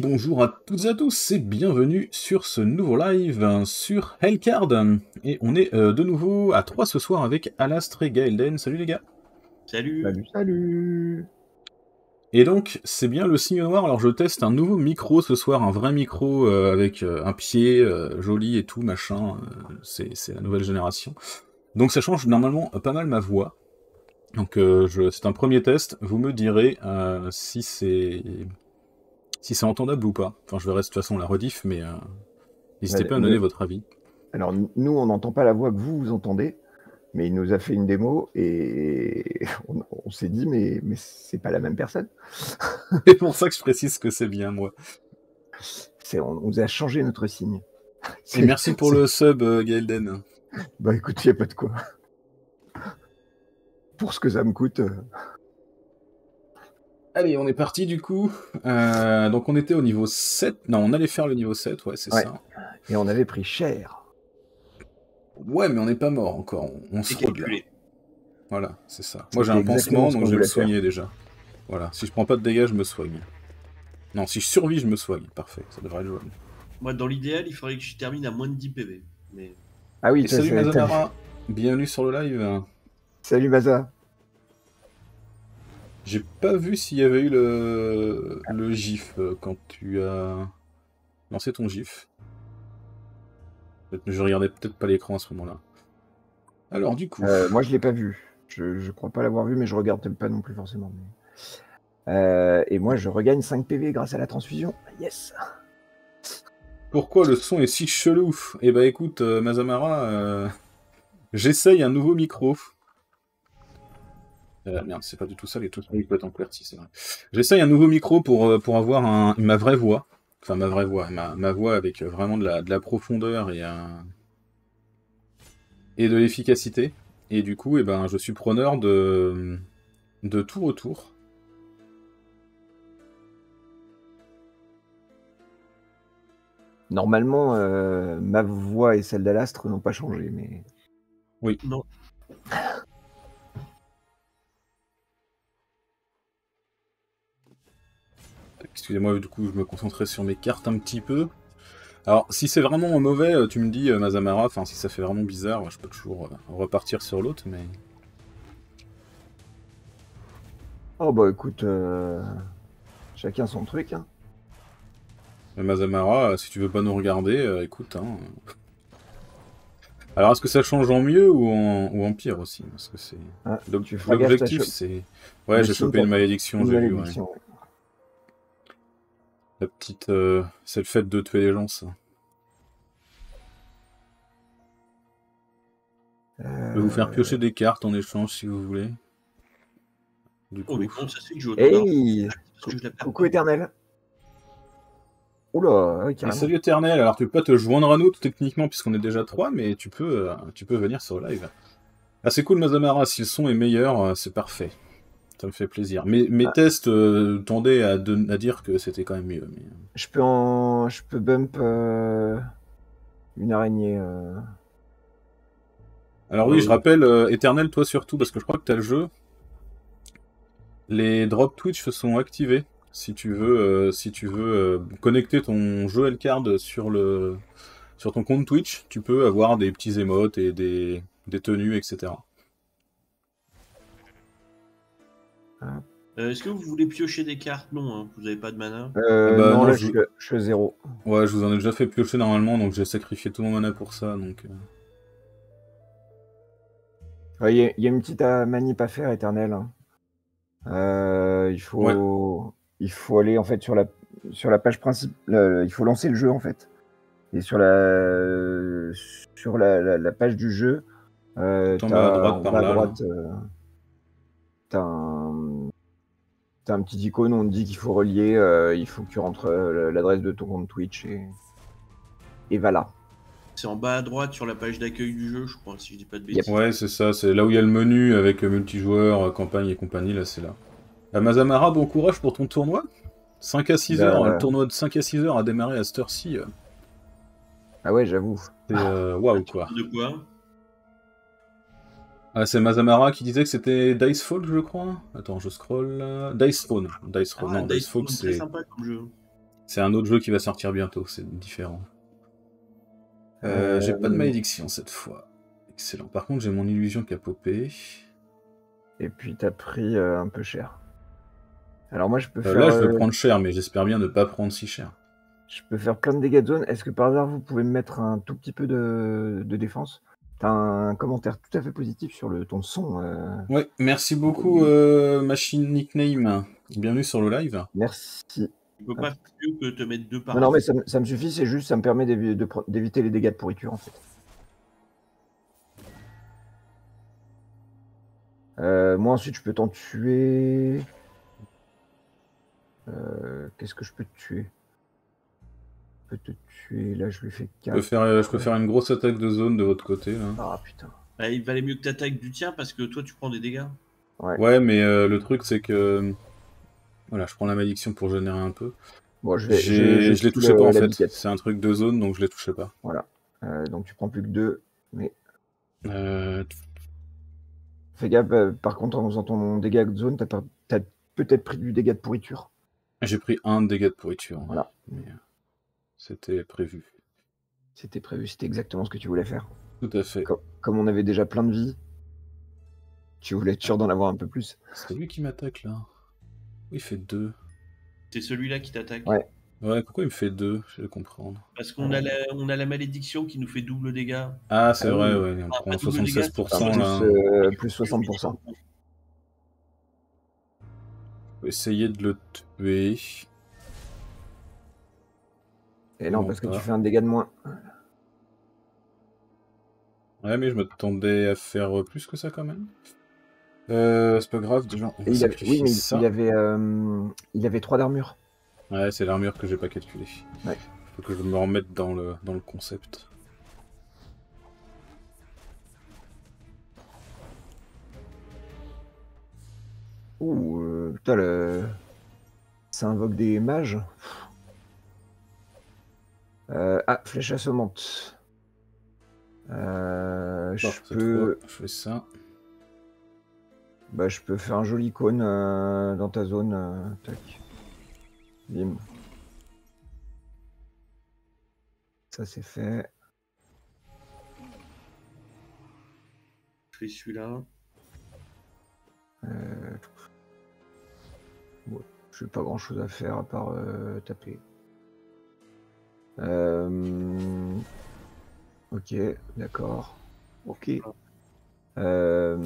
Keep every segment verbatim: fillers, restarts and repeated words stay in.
bonjour à toutes et à tous et bienvenue sur ce nouveau live euh, sur Hellcard. Et on est euh, de nouveau à trois ce soir avec Alastre et Gaelden. Salut les gars. Salut. Salut, salut. Et donc c'est bien le signe noir, alors je teste un nouveau micro ce soir, un vrai micro euh, avec euh, un pied euh, joli et tout, machin, euh, c'est la nouvelle génération. Donc ça change normalement pas mal ma voix. Donc euh, je, c'est un premier test, vous me direz euh, si c'est... si c'est entendable ou pas. Enfin, je verrai de toute façon la rediff, mais euh, n'hésitez Ouais, pas à me donner nous- votre avis. Alors, nous, on n'entend pas la voix que vous, vous entendez, mais il nous a fait une démo et on, on s'est dit, mais, mais c'est pas la même personne. C'est pour ça que je précise que c'est bien moi. C'est, on, on nous a changé notre signe. Et C'est- merci pour c'est- le sub, euh, Gaelden. Bah écoute, il n'y a pas de quoi. Pour ce que ça me coûte. euh, Allez, on est parti du coup. Euh, donc on était au niveau sept. Non, on allait faire le niveau sept, ouais, c'est Ouais. ça. Et on avait pris cher. Ouais, mais on n'est pas mort encore. On, on se C'est rôde là. calculé. Voilà, c'est ça. Moi j'ai un C'était exactement pansement, ce donc qu'on je vais me voulait faire. soigner déjà. Voilà, si je prends pas de dégâts, je me soigne. Non, si je survis, je me soigne. Parfait, ça devrait être jouable. Moi, dans l'idéal, il faudrait que je termine à moins de dix P V. Mais Ah oui, Et ça, salut c'est- t'as- Mazamara, bienvenue sur le live. Salut Maza. J'ai pas vu s'il y avait eu le, le gif euh, quand tu as lancé ton gif. Peut-être- Je regardais peut-être pas l'écran à ce moment-là. Alors du coup, Euh, moi, je l'ai pas vu. Je, je crois pas l'avoir vu, mais je regarde peut-être pas non plus forcément. mais- Euh, et moi, je regagne cinq P V grâce à la transfusion. Yes. pourquoi le son est si chelou? Eh bah écoute, euh, Mazamara, euh, j'essaye un nouveau micro. Euh, merde, c'est pas du tout ça, les trucs peuvent être en QWERTY, c'est vrai. J'essaye un nouveau micro pour, euh, pour avoir un, ma vraie voix. Enfin, ma vraie voix, ma, ma voix avec euh, vraiment de la, de la profondeur et, un... et de l'efficacité. Et du coup, eh ben, je suis preneur de, de tout retour. Normalement, euh, ma voix et celle d'Alastre n'ont pas changé, mais non. Excusez-moi, du coup, je me concentrais sur mes cartes un petit peu. Alors, si c'est vraiment mauvais, euh, tu me dis, euh, Mazamara, enfin, si ça fait vraiment bizarre, je peux toujours euh, repartir sur l'autre, mais... oh bah écoute, euh, chacun son truc. Hein. Mais Mazamara, euh, si tu veux pas nous regarder, euh, écoute, hein... Alors, est-ce que ça change en mieux ou en, ou en pire aussi? Parce que c'est... Ah, L'ob- tu feras gaffe, L'objectif, t'as cho- c'est... Ouais, le j'ai signe, chopé t'as- une malédiction, une j'ai vu, ouais. malédiction, ouais. La petite... euh, C'est le fait de tuer les gens, ça. Je vais vous faire Euh, piocher des cartes en échange, si vous voulez. Du coup... Oh, mais comment ça se fait que je joue au tour Hey, Parce que je la perds. coucou éternel. Oula, ouais, Et carrément. salut Éternel, alors tu peux pas te joindre à nous techniquement puisqu'on est déjà trois, mais tu peux, euh, tu peux venir sur le live. Ah c'est cool Mazamara, si le son est meilleur, euh, c'est parfait. Ça me fait plaisir. Mes, mes Ah. tests euh, tendaient à, de- à dire que c'était quand même mieux. Mais... Je peux en, je peux bump euh, une araignée. euh. Alors oui, Euh, je rappelle, euh, Éternel, toi surtout, parce que je crois que t'as le jeu. Les drop Twitch se sont activés. Si tu veux, euh, si tu veux euh, connecter ton jeu Hellcard sur le, sur ton compte Twitch, tu peux avoir des petits émotes et des, des tenues, et cetera. Euh, Est-ce que vous voulez piocher des cartes? Non, hein, vous avez pas de mana. Euh, Ah bah, non, non, là, je- je, suis, je suis à zéro. Ouais, je vous en ai déjà fait piocher normalement, donc j'ai sacrifié tout mon mana pour ça, donc... euh. Il y, a- y a une petite euh, manip à faire, éternel. hein. Euh, il faut, il faut aller en fait sur la, sur la page principale. Il faut lancer le jeu en fait. Et sur la, sur la, la, la page du jeu, euh, Tout en t'as- bas à droite, en par bas à là, droite, euh, t'as un, t'as un petit icône où on te dit qu'il faut relier. euh, il faut que tu rentres euh, l'adresse de ton compte Twitch et, et voilà. C'est en bas à droite sur la page d'accueil du jeu, je crois, si je dis pas de bêtises. Ouais, c'est ça, c'est là où il y a le menu avec euh, multijoueur, euh, campagne et compagnie, là c'est là. Euh, Mazamara, bon courage pour ton tournoi. cinq à six Bah, heures, ouais. le tournoi de cinq à six heures a démarré à cette heure-ci. euh, Ah ouais, j'avoue. C'est euh, waouh quoi. De quoi? Ah, c'est Mazamara qui disait que c'était Dicefall, je crois. Attends, je scroll. là. Dice Throne. Dice Throne, Ah, non, Dice Dicefall Throne, très c'est. sympa comme jeu. C'est un autre jeu qui va sortir bientôt, c'est différent. Euh, Euh, j'ai pas de malédiction cette fois. Excellent. Par contre, j'ai mon illusion qui a popé. Et puis t'as pris euh, un peu cher. Alors moi je peux Euh, faire. là, je vais euh, prendre cher, mais j'espère bien ne pas prendre si cher. Je peux faire plein de dégâts de zone. Est-ce que par hasard vous pouvez me mettre un tout petit peu de, de défense? T'as un commentaire tout à fait positif sur le ton de son. euh, Ouais, merci beaucoup, euh, Machine Nickname. Bienvenue sur le live. Merci. Tu peux pas faire mieux que te mettre deux par Non, non, mais ça, me- ça me suffit, c'est juste, ça me permet d'évi- de pro- d'éviter les dégâts de pourriture en fait. Euh, moi ensuite je peux t'en tuer. Euh, Qu'est-ce que je peux te tuer? Je peux te tuer, là je lui fais Je peux quatre. faire, euh, je peux faire une grosse attaque de zone de votre côté, là. Ah putain. Bah, il valait mieux que t'attaques du tien parce que toi tu prends des dégâts. Ouais. Ouais, mais euh, le truc, c'est que... Voilà, je prends la malédiction pour générer un peu. Bon, je vais. J'ai- je- Je l'ai tout touché le- pas, en la fait. biquette. C'est un truc de zone, donc je l'ai touché pas. Voilà. Euh, donc tu prends plus que deux. Mais Euh, fais gaffe, euh, par contre, en faisant ton dégât de zone, t'as, pas- t'as peut-être pris du dégât de pourriture. J'ai pris un dégât de pourriture. Voilà. Mais euh, c'était prévu. C'était prévu, c'était exactement ce que tu voulais faire. Tout à fait. Com- Comme on avait déjà plein de vie, tu voulais être sûr d'en avoir un peu plus. C'est lui qui m'attaque, là. Il fait deux. C'est celui-là qui t'attaque. Ouais. Ouais, pourquoi il me fait deux? Je vais comprendre. Parce qu'on a, la, on a la malédiction qui nous fait double dégâts. Ah, c'est Ah vrai, oui. ouais. On Ah, prend pas double dégâts, soixante-seize pour cent, Plus, là. euh, plus soixante pour cent. Je vais essayer de le tuer. Et non, Non, parce que pas. tu fais un dégât de moins. Ouais, mais je m'attendais à faire plus que ça, quand même. Euh, c'est pas grave, déjà, on va Et il avait- sacrifier oui, mais il- ça. il avait, euh, il avait trois d'armure. Ouais, c'est l'armure que j'ai pas calculée. Ouais. Faut que je me remette dans le, dans le concept. Ouh, euh, putain, le... ça invoque des mages. Euh, ah, flèche assommante. Euh, Bon, je cette peux, fois, je fais ça. bah, je peux faire un joli cône euh, dans ta zone. euh, tac. Bim. Ça c'est fait. Je fais celui-là. Euh... Bon, je n'ai pas grand chose à faire à part euh, taper. Euh... Ok, d'accord. Ok. Euh...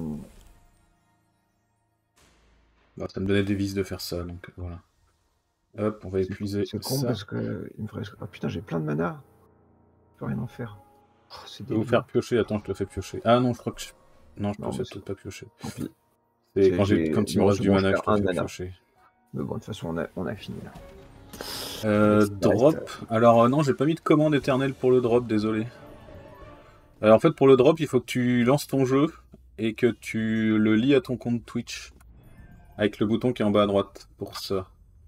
Bon, ça me donnait des vis de faire ça, donc voilà. Hop, on va épuiser C'est con ça. parce que il me ferait... Ah putain, j'ai plein de mana. Je peux rien en faire. Oh, c'est Je vais vous débile. faire piocher, attends, je te le fais piocher. Ah non, je crois que je... Non, je te Non, le fais mais c'est- peut-être pas piocher. Tant pis. C'est C'est- quand, j'ai- j'ai- quand il me bon, reste c'est du bon, mana je que je perds te un fais mana. piocher. Mais bon, de toute façon, on a, on a fini là. Euh, Ça reste, drop. Alors euh, non, j'ai pas mis de commande éternelle pour le drop, désolé. Euh, en fait, pour le drop, il faut que tu lances ton jeu et que tu le lies à ton compte Twitch. Avec le bouton qui est en bas à droite, pour ça.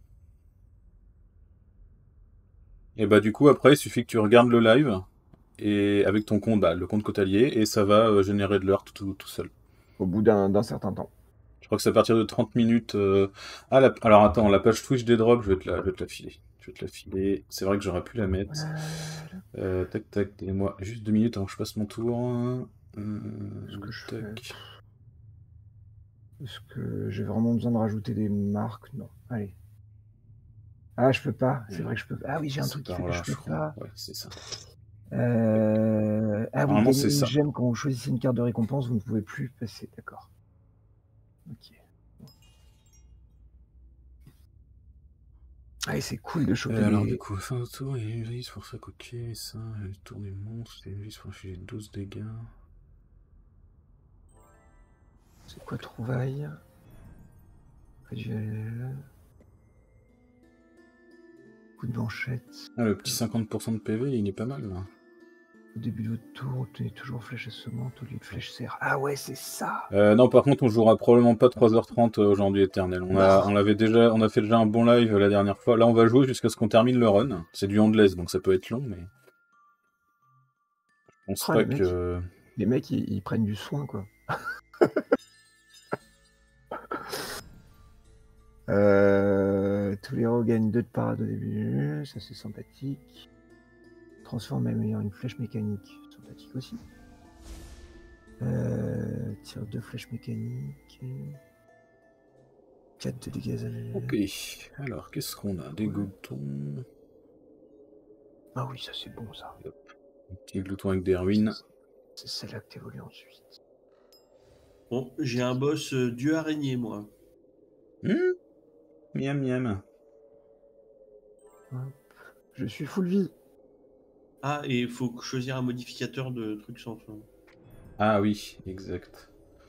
Et bah du coup, après, il suffit que tu regardes le live, et avec ton compte, bah, le compte Cotalier, et ça va euh, générer de l'heure tout, tout seul. Au bout d'un d'un certain temps. Je crois que c'est à partir de trente minutes... euh, Ah, la... alors attends, la page Twitch des drops, je vais te la, je vais te la filer. Je vais te la filer. C'est vrai que j'aurais pu la mettre. Euh, tac, tac, donnez-moi juste deux minutes avant que je passe mon tour. Euh, Ce que je tac. Est-ce que j'ai vraiment besoin de rajouter des marques? Non. Allez. Ah, je peux pas. C'est vrai que je peux pas. Ah oui, j'ai un C'est truc qui par fait que là, je peux je crois. pas. Ouais, c'est ça. Euh... Ah oui, Normalement, gagner c'est une ça. gemme quand vous choisissez une carte de récompense, vous ne pouvez plus passer. D'accord. Ok. Ah, et c'est cool de choper Euh, alors les... du coup, fin de tour, il y a une vis pour ça, ok, ça, le tour du monstre, il y a une vis pour infliger douze dégâts. C'est quoi trouvaille? Réduire- Coup de manchette. Ah, le petit cinquante pour cent de P V, il est pas mal là. Au début de votre tour, obtenez toujours flèche assommante au lieu de flèche serre. Ah ouais, c'est ça. Euh, non, par contre, on jouera probablement pas trois heures trente aujourd'hui éternel. On a, Non. on l'avait déjà, on a fait déjà un bon live la dernière fois. Là, on va jouer jusqu'à ce qu'on termine le run. C'est du endless, donc ça peut être long, mais je pense Ah, pas les mecs. que. Les mecs, ils, ils prennent du soin, quoi. euh, Euh, tous les héros gagnent deux de parade au début, ça c'est sympathique. Transforme même ayant une flèche mécanique, sympathique aussi. Euh, tire deux flèches mécaniques. quatre de dégâts. Ok, alors qu'est-ce qu'on a? Des gloutons. Ah oui, ça c'est bon ça. Un petit glouton avec des ruines. C'est celle-là que t'évolues ensuite. Bon, j'ai un boss euh, dieu araignée, moi. Mmh. Miam miam. Hop. Je suis full vie. Ah, et il faut choisir un modificateur de trucs sans fin. Ah oui, exact.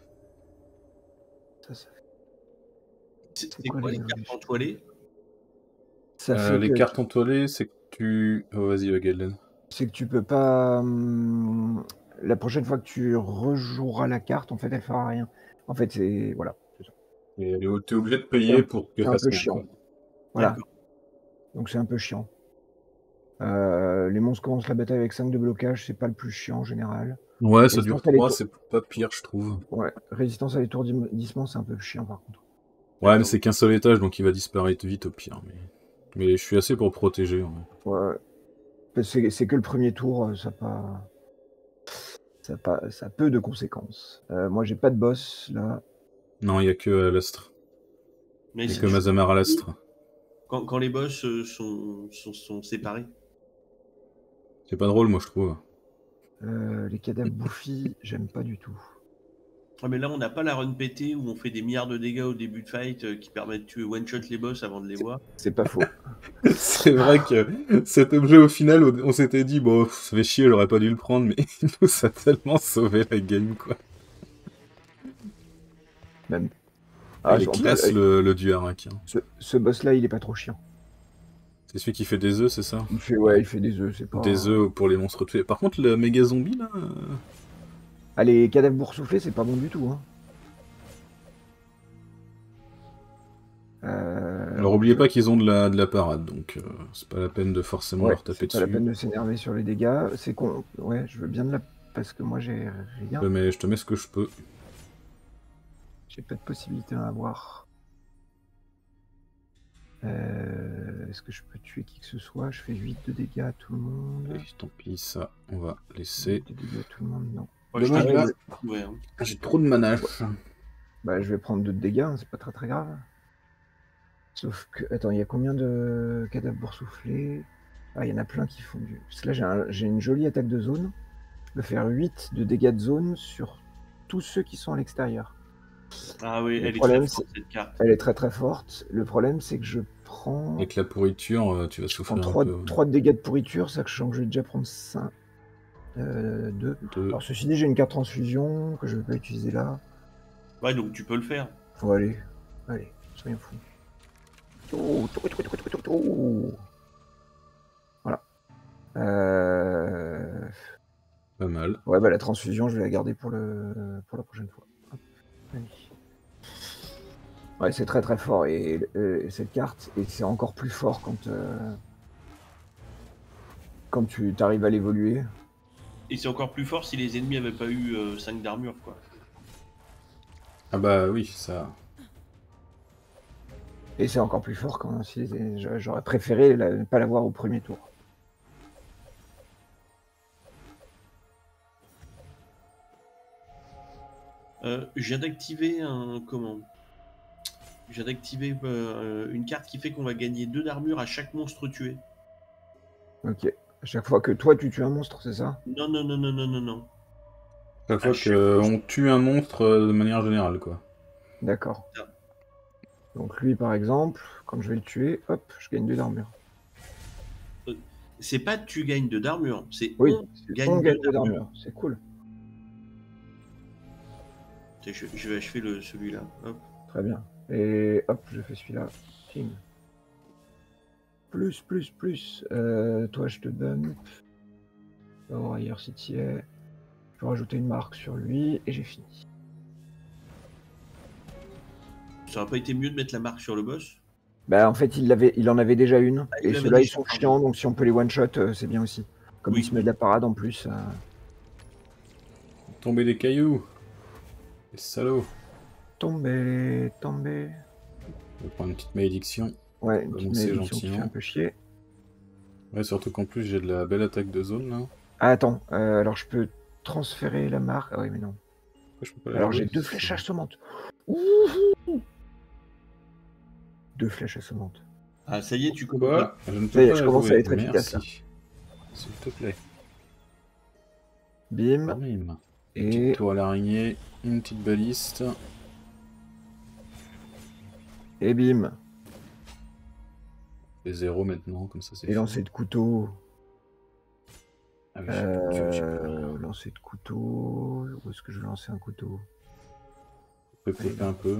Ça, ça... C'est C'est c'est quoi quoi les les cartes évolutions entoilées? Ça Euh, fait les que cartes entoilées, c'est que tu... Oh, vas-y, Wagelden. c'est que tu peux pas. hum, La prochaine fois que tu rejoueras la carte, en fait, elle fera rien. En fait, c'est voilà. c'est ça. Et t'es obligé de C'est payer un, pour que c'est un fasse peu rien, chiant. quoi. Voilà. D'accord. Donc c'est un peu chiant. Euh, les monstres commencent la bataille avec cinq de blocage, c'est pas le plus chiant en général. Ouais, ça dure Résistance à trois, l'étour- c'est pas pire, je trouve. ouais. Résistance à l'étourdissement, c'est un peu chiant par contre. Ouais, mais D'accord. c'est qu'un seul étage, donc il va disparaître vite au pire. Mais, mais je suis assez pour protéger. Ouais. Ouais. C'est c'est que le premier tour, euh, ça pas. Ça, pas, ça a peu de conséquences. Euh, moi, j'ai pas de boss là. Non, il y a que Alastre. Mais Il y a c'est que toujours Mazamar Alastre. quand, quand les boss euh, sont, sont, sont séparés. C'est pas drôle, moi, je trouve. Euh, les cadavres bouffis, j'aime pas du tout. Ah, mais là, on n'a pas la run pétée où on fait des milliards de dégâts au début de fight euh, qui permettent de tuer one-shot les boss avant de les voir. C'est pas faux. C'est vrai que cet objet, au final, on s'était dit, bon, ça fait chier, j'aurais pas dû le prendre, mais il nous a tellement sauvé la game, quoi. Même. Ah, il est on peut- classe, euh, le, le Duarak. Hein. Ce, ce boss-là, il est pas trop chiant. C'est celui qui fait des œufs, c'est ça? Il fait, ouais, il fait des œufs, c'est pas. Des œufs pour les monstres tués. Par contre, le méga zombie, là... euh, Ah, les cadavres boursouflés, c'est pas bon du tout. Hein. Euh, Alors, oubliez pas qu'ils ont de la, de la parade, donc euh, c'est pas la peine de forcément ouais, leur taper c'est pas dessus. la peine de s'énerver sur les dégâts. C'est con. Ouais, je veux bien de la. Parce que moi, j'ai rien. Je te, mets, je te mets ce que je peux. J'ai pas de possibilité à avoir. Euh, Est-ce que je peux tuer qui que ce soit? Je fais huit de dégâts à tout le monde. Et tant pis, ça, on va laisser. huit de dégâts à tout le monde, non. Ouais, je Dommage, t'ai là. trouvé, hein. J'ai trop de mana. Bah, je vais prendre deux de dégâts, hein, c'est pas très très grave. Sauf que. Attends, il y a combien de cadavres boursouflés? Ah, il y en a plein qui font du. Parce que là, j'ai un- j'ai une jolie attaque de zone. Je peux faire huit de dégâts de zone sur tous ceux qui sont à l'extérieur. Ah oui, Le elle est problème, très forte cette carte. Elle est très très forte. Le problème, c'est que je prends. Avec la pourriture, euh, tu vas Je prends souffrir un trois, peu. trois de dégâts de pourriture, sachant que je vais déjà prendre cinq. Euh, deux. Deux. Alors, ceci dit, j'ai une carte transfusion que je ne vais pas utiliser là. Ouais, donc tu peux le faire. Faut aller. Allez, soyons fous. Oh, tout, tout, tout, tout, tout. Voilà. Euh... Pas mal. Ouais, bah la transfusion, je vais la garder pour, le... pour la prochaine fois. Hop. Allez. Ouais, c'est très très fort et, et cette carte, et c'est encore plus fort quand, euh... quand tu arrives à l'évoluer. Et c'est encore plus fort si les ennemis avaient pas eu euh, cinq d'armure, quoi. Ah bah oui, ça... Et c'est encore plus fort quand si les... j'aurais préféré la... ne pas l'avoir au premier tour. Euh, je viens d'activer un... comment Je viens d'activer euh, une carte qui fait qu'on va gagner deux d'armure à chaque monstre tué. Ok. À chaque fois que toi tu tues un monstre, c'est ça? Non, non, non, non, non, non, non. Chaque fois À chaque qu'on tue un monstre euh, de manière générale, quoi. D'accord. Ah. Donc lui par exemple, quand je vais le tuer, hop, je gagne deux d'armure. C'est pas tu gagnes deux d'armure, c'est Oui, on c'est- gagne on gagne deux deux d'armure. d'armure, c'est cool. Je, je vais achever le, celui-là. Hop. Très bien. Et hop, je fais celui-là. Ting. Plus, plus, plus. Euh, toi, je te donne. Oh, ailleurs, si tu es. Je peux rajouter une marque sur lui et j'ai fini. Ça aurait pas été mieux de mettre la marque sur le boss? Bah, en fait, il, avait, il en avait déjà une. Ah, il et l'avait ceux-là, ils déjà, sont pardon. chiants, donc si on peut les one-shot, euh, c'est bien aussi. Comme Oui. il se met de la parade en plus. euh, Tomber des cailloux. Les salauds. Tomber, tomber. Je vais prendre une petite malédiction. Ouais, une petite Commencer malédiction qui fait un gentiment. peu chier. Ouais, surtout qu'en plus j'ai de la belle attaque de zone là. Ah, attends, euh, alors je peux transférer la marque. Ah oui, mais non. Pourquoi je peux pas la Alors jouer j'ai deux C'est flèches bon. assommantes. Ouh. Deux flèches assommantes. Ah, ça y est, tu connais Quoi pas. Je ne Ça peux y est, pas je la commence à jouer. être efficace là. Merci. S'il te plaît. Bim. Bam. Une Et petite tour à l'araignée, une petite baliste. et bim. Et zéro maintenant, comme ça c'est Et fait. lancer de couteau. Ah oui, j'ai plus de jeu, j'ai plus rien. Euh, lancer de couteau. Où est-ce que je vais lancer un couteau? Je peux popper un peu.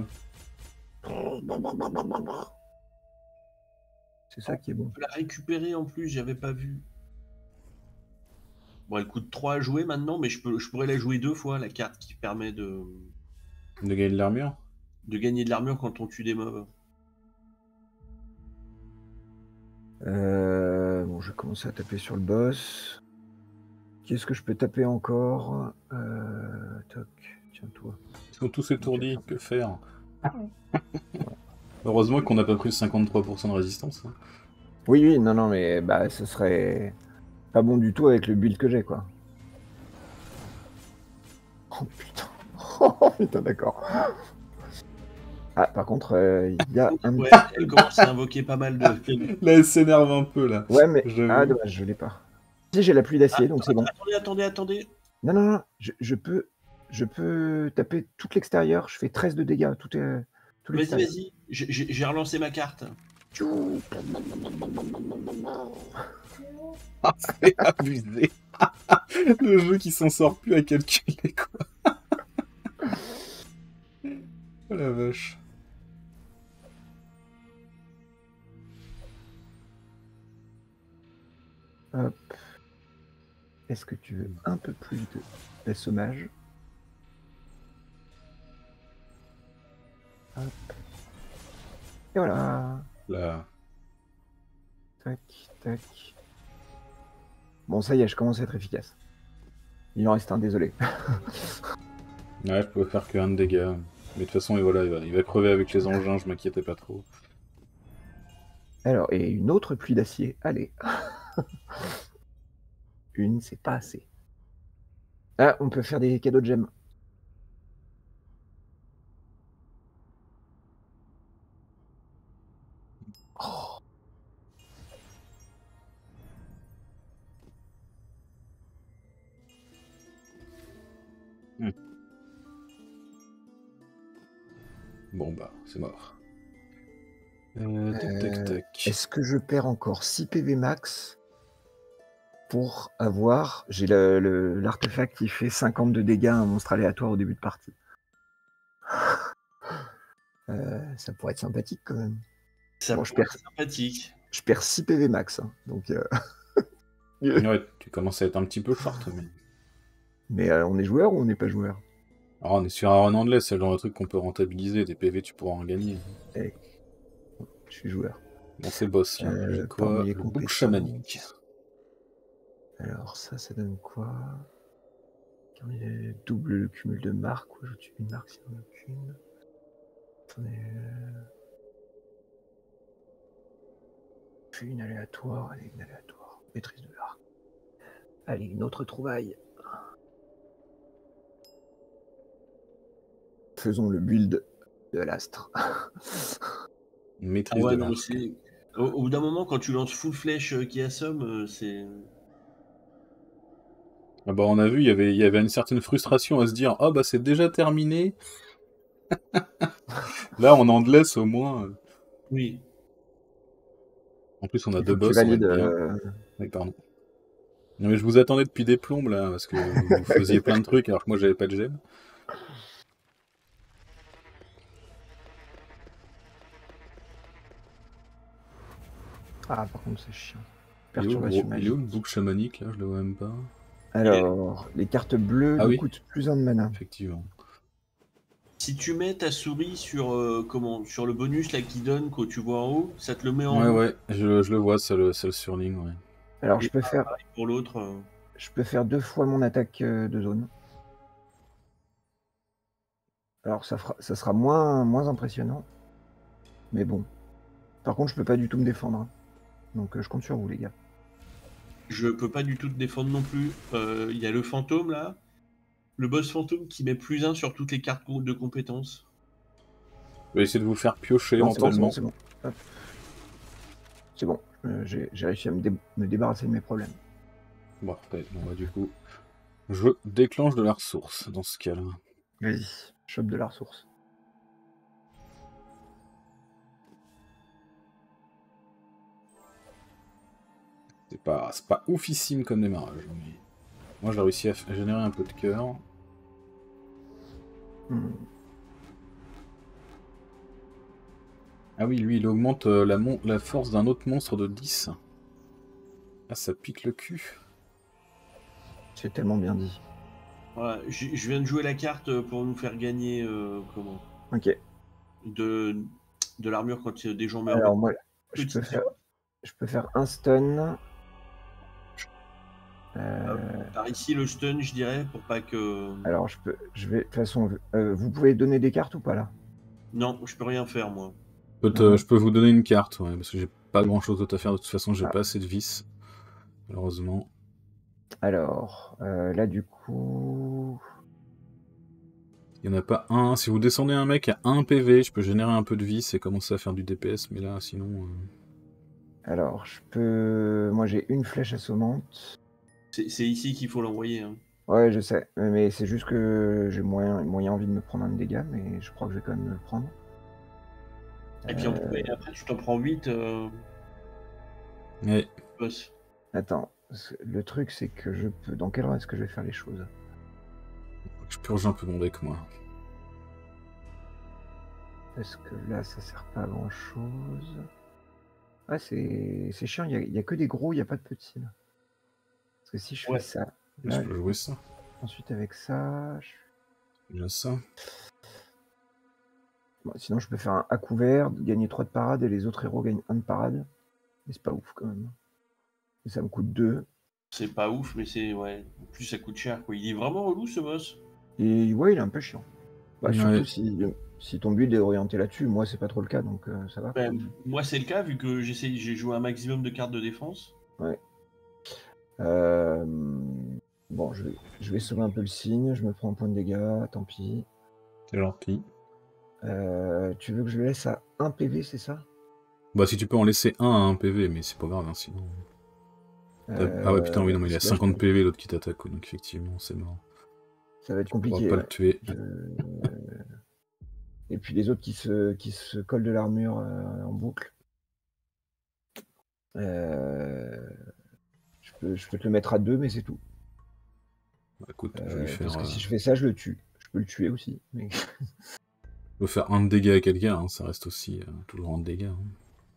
C'est ça qui est bon. On peut la récupérer en plus, j'avais pas vu. Bon, elle coûte trois à jouer maintenant, mais je, peux, je pourrais la jouer deux fois, la carte qui permet de, De gagner de l'armure. de gagner de l'armure quand on tue des mobs. Euh, bon, je vais commencer à taper sur le boss. Qu'est-ce que je peux taper encore? euh, Toc, tiens-toi. Ils sont tous étourdis, que faire? Heureusement qu'on n'a pas pris cinquante-trois pour cent de résistance. Hein. Oui, oui, non, non, mais bah, ce serait pas bon du tout avec le build que j'ai, quoi. Oh putain. Oh putain, d'accord. Ah, par contre, il euh, y a un Ouais, petit... elle commence à invoquer pas mal de... Là, elle s'énerve un peu, là. Ouais, mais... J'avoue. Ah, dommage, je l'ai pas. Si, j'ai la pluie d'acier, Ah, donc c'est bon. attendez, attendez, attendez. Non, non, non, je, je peux... Je peux taper tout l'extérieur, je fais treize de dégâts, tout est... Tout Vas-y, l'extérieur. vas-y, j'ai- j'ai j'ai relancé ma carte. Tchou. Ah, c'est abusé. Le jeu qui s'en sort plus à calculer, quoi. Oh la vache. Hop. Est-ce que tu veux un peu plus de d'assommage? Hop. Et voilà. Là. Tac, tac. Bon, ça y est, je commence à être efficace. Il en reste un, désolé. Ouais, je pouvais faire que un de dégâts. Mais de toute façon, et voilà, il va, il va crever avec les engins, je m'inquiétais pas trop. Alors, et une autre pluie d'acier. Allez. Une, c'est pas assez. Ah, on peut faire des cadeaux de gemmes. Oh. Hmm. Bon bah, c'est mort. Euh, tac, tac, tac. Est-ce que je perds encore six P V max pour avoir... J'ai l'artefact le, l'artefact qui fait cinquante de dégâts à un monstre aléatoire au début de partie. euh, ça pourrait être sympathique quand même. Ça bon, je pourrait perds, être sympathique. Je perds six P V max. Hein, donc, euh... Ouais, tu commences à être un petit peu short. Mais, mais euh, on est joueur ou on n'est pas joueur? Alors, on est sur un run endless, c'est le genre de truc qu'on peut rentabiliser. Des P V, tu pourras en gagner. Hey. Je suis joueur. Bon, c'est boss, là. Euh, J'ai quoi? Le bouc chamanique. Alors, ça, ça donne quoi? Double le cumul de marques. Ouais, je tue une marque si on en a qu'une. Attendez. Puis une aléatoire. Allez, une aléatoire. Maîtrise de l'arc. Allez, une autre trouvaille. Faisons le build de l'astre. Maîtrise Ah ouais, de non, l'arc. c'est... Au, au bout d'un moment, quand tu lances full flèche euh, qui assomme, euh, c'est... Ah bah, on a vu, il y avait, il y avait une certaine frustration à se dire « Ah bah c'est déjà terminé !» Là, en endless, au moins... Oui. En plus, on a Il deux faut que tu boss, on va valides, être bien. euh... Oui, pardon. Non mais je vous attendais depuis des plombes, là, parce que vous faisiez plein de trucs, alors que moi, j'avais pas de gemme. Ah, par contre, c'est chiant. Il est, où, Perturbation gros, magique. il est où le bouc chamanique, là? Je le vois même pas. Alors, les cartes bleues Ah nous oui. coûtent plus un de mana. Effectivement. Si tu mets ta souris sur, euh, comment, sur le bonus là qui donne quand tu vois en haut, ça te le met en Ouais, haut. ouais, je, je le vois, c'est le, le surligne, ouais. Alors, Et je peux pas faire... pareil pour l'autre. euh. Je peux faire deux fois mon attaque euh, de zone. Alors, ça, fera... ça sera moins... moins impressionnant. Mais bon. Par contre, je peux pas du tout me défendre. Hein. Donc, euh, je compte sur vous, les gars. Je peux pas du tout te défendre non plus. Il euh, y a le fantôme là. Le boss fantôme qui met plus un sur toutes les cartes de compétences. Je vais essayer de vous faire piocher Non, c'est bon, éventuellement. c'est bon, c'est bon. C'est bon. Euh, j'ai réussi à me, dé me débarrasser de mes problèmes. Bon, après, bon, bah, du coup, je déclenche de la ressource dans ce cas-là. Vas-y, chope de la ressource. C'est pas, c'est pas oufissime comme démarrage. Mais... Moi, j'ai réussi à générer un peu de cœur. Hmm. Ah oui, lui, il augmente euh, la, mon la force d'un autre monstre de dix. Ah, ça pique le cul. C'est tellement bien dit. Voilà, je viens de jouer la carte pour nous faire gagner euh, comment Ok. de, de l'armure quand des gens meurent. Alors moi, je peux, faire, je peux faire un stun. Euh... Par ici, le stun, je dirais, pour pas que... Alors, je peux... Je vais... De toute façon, euh, vous pouvez donner des cartes ou pas, là? Non, je peux rien faire, moi. Peut euh, je peux vous donner une carte, ouais, parce que j'ai pas grand-chose d'autre à faire. De toute façon, j'ai ah. pas assez de vis, malheureusement. Alors, euh, là, du coup... Il n'y en a pas un. Si vous descendez un mec à un P V, je peux générer un peu de vis et commencer à faire du D P S, mais là, sinon... Euh... Alors, je peux... Moi, j'ai une flèche assommante. C'est ici qu'il faut l'envoyer. Hein. Ouais, je sais. Mais c'est juste que j'ai moyen, moyen envie de me prendre un dégât, mais je crois que je vais quand même me le prendre. Et puis euh... après, tu t'en prends huit. Euh... Ouais. Boss. Attends, le truc, c'est que je peux... Dans quel ordre est-ce que je vais faire les choses? Je purge un peu mon deck, moi. Parce que là, ça sert pas à grand-chose. Ah, c'est chiant, il n'y a, a que des gros, il n'y a pas de petits. Là. Parce que si je fais ouais. ça... Là, je peux jouer ça. Ensuite, avec ça... Je... Déjà ça. Bon, sinon, je peux faire un à couvert, gagner trois de parade, et les autres héros gagnent un de parade. Mais c'est pas ouf, quand même. Et ça me coûte deux. C'est pas ouf, mais c'est... Ouais. En plus, ça coûte cher, quoi. Il est vraiment relou, ce boss. Et ouais, il est un peu chiant. Bah, ouais. Surtout si, si ton build est orienté là-dessus. Moi, c'est pas trop le cas, donc euh, ça va. Ben, moi, c'est le cas, vu que j'ai joué un maximum de cartes de défense. Ouais. Euh... Bon, je vais, je vais sauver un peu le signe. Je me prends un point de dégâts, tant pis. C'est gentil. Euh, tu veux que je le laisse à un P V, c'est ça? Bah, si tu peux en laisser un à un P V, mais c'est pas grave, hein, sinon... Euh... Ah ouais, putain, oui, non, mais il a cinquante là, P V, l'autre qui t'attaque, donc effectivement, c'est mort. Ça va être tu compliqué. Pas ouais. le tuer. Je... Et puis les autres qui se, qui se collent de l'armure euh, en boucle. Euh... Je, peux, je peux te le mettre à deux, mais c'est tout. Bah, écoute, euh, je vais lui faire, parce que euh... si je fais ça, je le tue. Je peux le tuer aussi. Mais... je peux faire un de dégâts à quelqu'un, hein, ça reste aussi euh, toujours un de dégâts. Hein.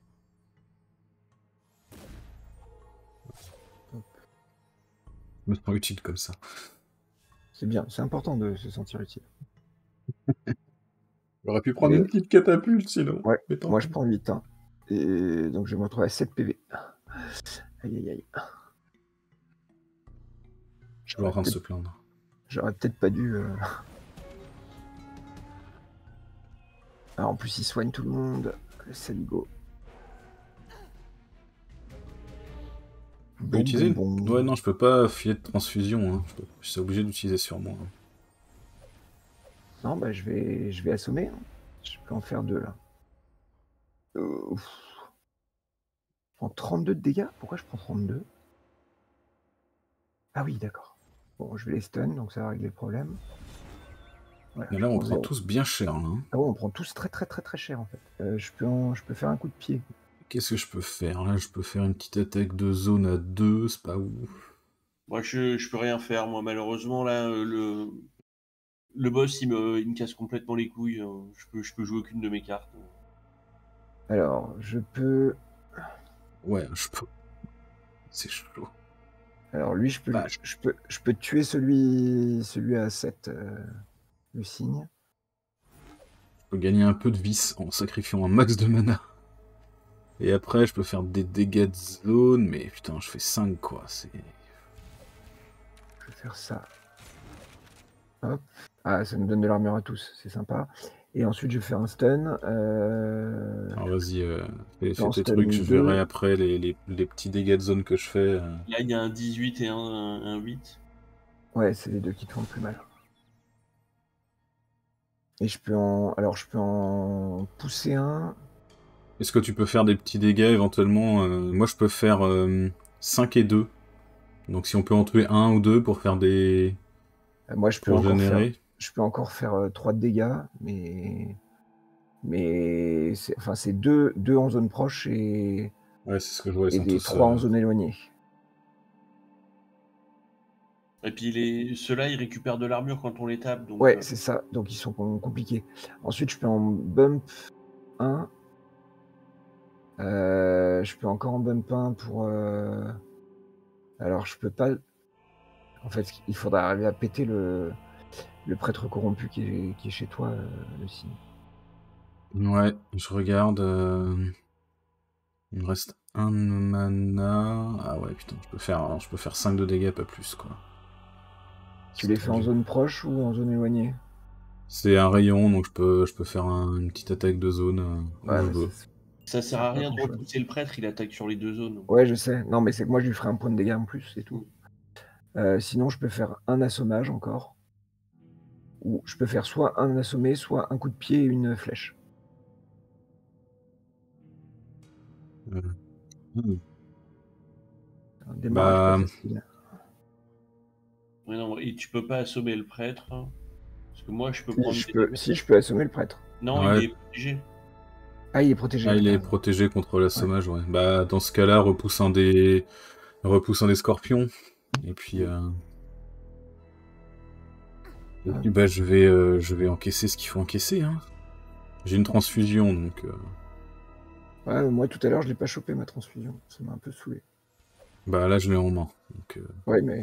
Je me sens utile comme ça. C'est bien, c'est important de se sentir utile. J'aurais pu prendre et... une petite catapulte sinon. Ouais, moi je prends huit. Hein. Et donc je vais me retrouver à sept P V. Aïe aïe aïe. Je suis en train de se plaindre. J'aurais peut-être pas dû... Euh... Ah, en plus il soigne tout le monde. Le saligo. Je peux bon, utiliser bon, bon. Ouais, non, je peux pas filer de transfusion. Hein. Je, peux... je suis obligé d'utiliser sur moi. Hein. Non, bah je vais, je vais assommer. Hein. Je peux en faire deux là. Euh... Je prends trente-deux de dégâts. Pourquoi je prends trente-deux? Ah oui, d'accord. Bon, je vais les stun, donc ça va régler le problème. Voilà, mais là, on prend zéro. Tous bien cher. Hein. Ah ouais, on prend tous très très très très cher en fait. Euh, je, peux en... je peux faire un coup de pied. Qu'est-ce que je peux faire? Là, je peux faire une petite attaque de zone à deux, c'est pas ouf. Moi, je, je peux rien faire, moi, malheureusement, là, le, le boss, il me, il me casse complètement les couilles. Je peux, je peux jouer aucune de mes cartes. Alors, je peux... Ouais, je peux... C'est chaud. Alors, lui, je peux, bah, je peux, je peux tuer celui, celui à sept, euh, le signe. Je peux gagner un peu de vis en sacrifiant un max de mana. Et après, je peux faire des dégâts de zone, mais putain, je fais cinq, quoi. C'est... Je vais faire ça. Hop. Ah, ça me donne de l'armure à tous, c'est sympa. Et ensuite, je vais faire un stun. Euh... Alors vas-y, euh, fais, fais En tes stun trucs, je deux. verrai après les, les, les petits dégâts de zone que je fais. euh. Là, il y a un dix-huit et un, un, un huit. Ouais, c'est les deux qui te font le plus mal. Et je peux en... Alors, je peux en pousser un. Est-ce que tu peux faire des petits dégâts éventuellement euh, Moi, je peux faire euh, cinq et deux. Donc si on peut en tuer un ou deux pour faire des... Euh, Moi, je peux pour encore faire... générer. Je peux encore faire euh, trois de dégâts, mais... Mais c'est enfin, c'est deux, deux en zone proche et, Ouais, c'est ce que je vois, ils et sont des tous... trois euh, en zone éloignée. Et puis les... ceux-là, ils récupèrent de l'armure quand on les tape. Donc, Ouais, euh, c'est ça. Donc, ils sont com- compliqués. Ensuite, je peux en bump un. Euh, je peux encore en bump un pour... euh, Alors, je peux pas... En fait, il faudra arriver à péter le, le prêtre corrompu qui est, qui est chez toi, euh, le signe. Ouais, je regarde... euh, Il me reste un mana... Ah ouais, putain, je peux faire, alors, je peux faire cinq de dégâts, pas plus, quoi. Tu les fais en zone proche ou en zone éloignée? C'est un rayon, donc je peux, je peux faire un- une petite attaque de zone euh, où Ouais, je mais veux. c'est- ça sert à pas rien de grand-chose. repousser le prêtre, il attaque sur les deux zones. Ouais, je sais. Non, mais c'est que moi, je lui ferai un point de dégâts en plus, c'est tout. Euh, sinon, je peux faire un assommage encore. Ou je peux faire soit un assommé, soit un coup de pied et une flèche. Euh, hmm. Un démarrage Bah, pas facile. Mais non, et tu peux pas assommer le prêtre. hein, Parce que moi, je peux Si prendre je, des peux, dégâts. si, je peux assommer le prêtre. Non, ouais. il est protégé. Ah, il est protégé. Ah, il est Ah, protégé contre l'assommage, ouais. Bah, dans ce cas-là, repoussant des, repoussant des scorpions. Et puis, euh... Et puis, bah, je vais, euh, je vais encaisser ce qu'il faut encaisser, hein. J'ai une transfusion, donc. Euh... ouais, moi, tout à l'heure, je l'ai pas chopé, ma transfusion. Ça m'a un peu saoulé. Bah, là, je l'ai en main. Donc, euh... Ouais, mais...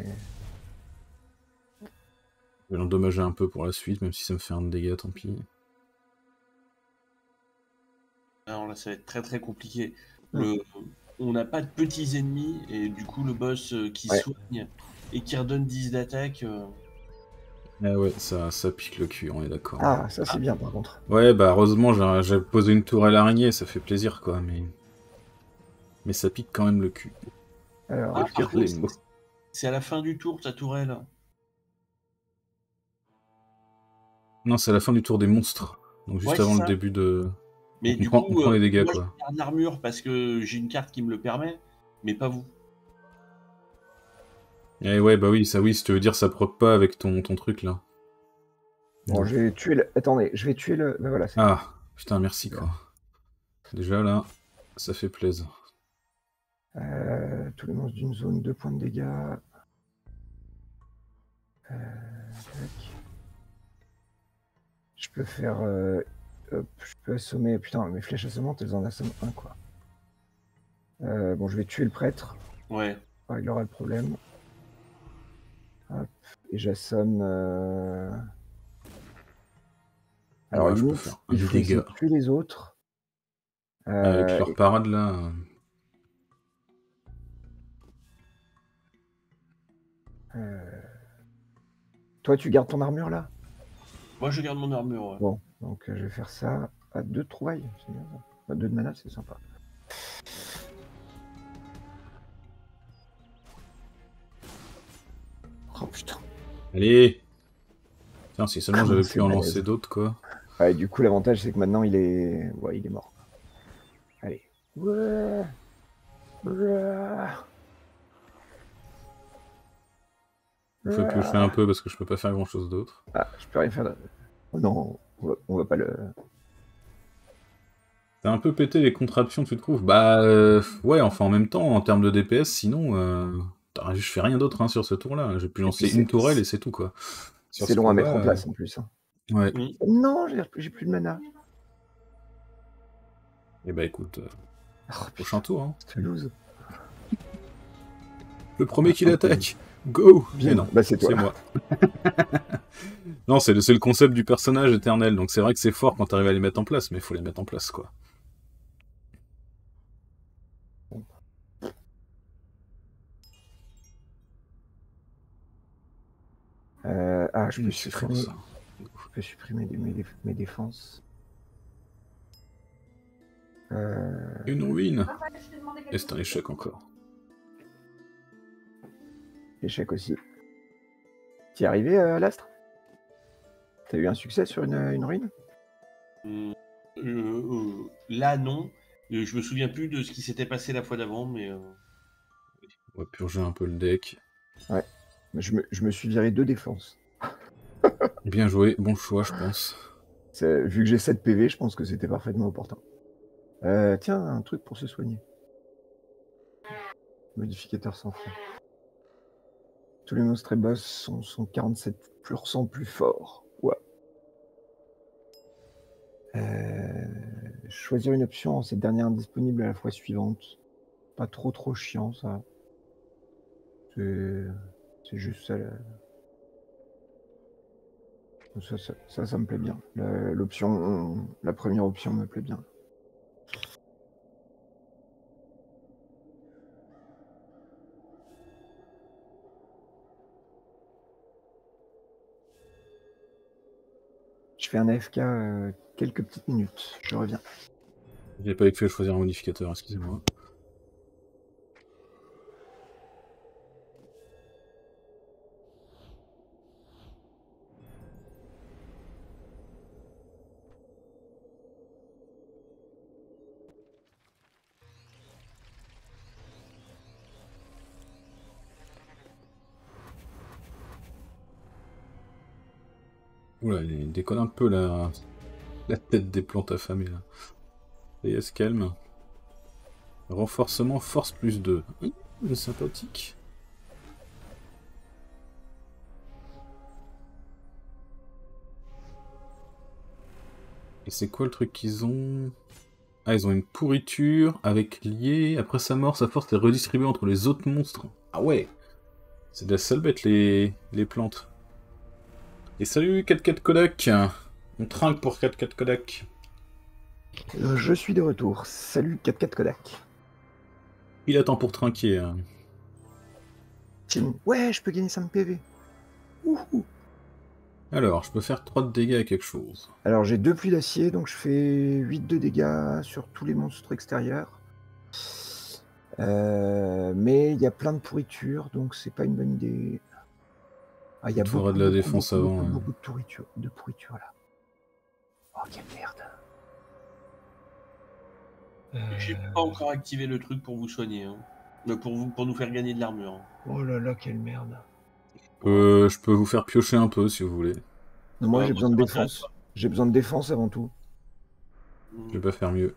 je vais l'endommager un peu pour la suite, même si ça me fait un dégât, tant pis. Alors là, ça va être très très compliqué. Hmm. Le... On n'a pas de petits ennemis, et du coup, le boss euh, qui Ouais. soigne et qui redonne dix d'attaque. euh, Ah ouais, ça, ça pique le cul, on est d'accord. Ah, ça, c'est bien, par contre. Ouais, bah, heureusement, j'ai j'ai posé une tourelle araignée, ça fait plaisir, quoi, mais... Mais ça pique quand même le cul. Alors, Ah, Dire par les contre, mots. c'est à la fin du tour, ta tourelle. Non, c'est à la fin du tour des monstres. Donc juste Ouais, avant c'est le ça. début de... Mais Donc, on du prend, coup, on prend euh, les dégâts, moi, quoi. je garde l'armure parce que j'ai une carte qui me le permet, mais pas vous. Et ouais, bah oui, ça oui, si tu veux dire, ça proc pas avec ton, ton truc, là. bon, je vais tuer le... Attendez, je vais tuer le... Ben voilà, c'est Ah, putain, merci, quoi. Déjà, là, ça fait plaisir. Euh, tous les monstres d'une zone, deux points de dégâts. Euh, tac. Je peux faire... euh, hop, je peux assommer... Putain, mes flèches assommantes, elles en assomment un, quoi. Euh, bon, je vais tuer le prêtre. Ouais. Ah, il aura le problème. Hop, et j'assomme... euh, Alors, Ouais, je peux limite, faire un il faut essayer dégât. de tuer les autres. Avec Euh, leur et- parade, là... euh, euh, Toi, tu gardes ton armure, là? Moi, je garde mon armure. ouais. Bon, donc euh, je vais faire ça à deux de trouvailles. C'est bien ça. Enfin, deux de mana, c'est sympa. Oh putain. Allez. Tiens, si seulement Comment j'avais c'est pu en balèze. lancer d'autres, quoi. Ouais, du coup, l'avantage, c'est que maintenant, il est... Ouais, il est mort. Allez. Ouais. Ouais. On fait piocher un peu parce que je peux pas faire grand-chose d'autre. Ah, je peux rien faire. de- Oh non, on va, on va pas le... T'as un peu pété les contraptions, tu trouves? Bah, euh, ouais, enfin, en même temps, en termes de D P S, sinon... Euh... t'as- Je fais rien d'autre hein, sur ce tour-là. J'ai pu lancer puis une c'est- tourelle et c'est tout, quoi. Sur C'est ce long à combat, mettre en euh, place, en plus. hein. Ouais. Mm. Non, j'ai j'ai plus de mana. Et bah écoute, euh, Oh, prochain putain, tour. Hein. c'est loose. Le premier qui Ah, l'attaque. Go. Bien, Mais non, bah c'est toi. c'est moi. Non, c'est le, c'est le concept du personnage éternel, donc c'est vrai que c'est fort quand t'arrives à les mettre en place, mais il faut les mettre en place, quoi. Euh, ah, je Mmh, peux c'est supprimer. fort, ça. Je peux supprimer des, mes, dé- mes défenses. Euh... Une ruine. Et c'est un échec encore. Échec aussi. T'y es arrivé, euh, l'astre? T'as eu un succès sur une, une ruine? Euh, euh, là, non. Euh, je me souviens plus de ce qui s'était passé la fois d'avant, mais... euh, On va purger un peu le deck. Ouais. Je me, je me suis viré deux défenses. Bien joué, bon choix, je pense. C'est- Vu que j'ai sept P V, je pense que c'était parfaitement opportun. Euh, tiens, un truc pour se soigner. Modificateur sans fin. Tous les monstres et boss sont, sont quarante-sept pour cent plus forts. Ouais. Euh, choisir une option, cette dernière indisponible à la fois suivante. Pas trop trop chiant ça. C'est c'est juste ça, là. Ça, ça, ça, ça me plaît bien. La- L'option, la première option me plaît bien. Je fais un A F K euh, quelques petites minutes. Je reviens. J'ai pas fait choisir un modificateur, excusez-moi. Oula, il déconne un peu la, la tête des plantes affamées là. Et elle se calme. Renforcement force plus deux. Hum, sympathique. Et c'est quoi le truc qu'ils ont? Ah, ils ont une pourriture avec lié. Après sa mort, sa force est redistribuée entre les autres monstres. Ah ouais! C'est de la seule bête les, les plantes. Et salut quatre quatre Kodak! On trinque pour quatre quatre Kodak. Euh, je suis de retour. Salut quatre quatre Kodak. Il attend pour trinquer. Hein. Tiens, ouais, je peux gagner cinq P V. Ouhou. Alors, je peux faire trois de dégâts à quelque chose. Alors j'ai deux pluies d'acier, donc je fais huit de dégâts sur tous les monstres extérieurs. Euh, mais il y a plein de pourritures, donc c'est pas une bonne idée. Ah, il y a Il beaucoup, faudra de la beaucoup, défense beaucoup, avant. beaucoup, hein. beaucoup de pourritures, de pourritures là. Oh, quelle merde. J'ai Euh, pas encore activé le truc pour vous soigner. Hein. Mais Pour, vous, pour nous faire gagner de l'armure. Hein. Oh là là, quelle merde. Euh, je peux vous faire piocher un peu si vous voulez. Non, moi Ouais, j'ai moi, besoin ça de m'intéresse défense. J'ai besoin de défense avant tout. Mm. Je vais pas faire mieux.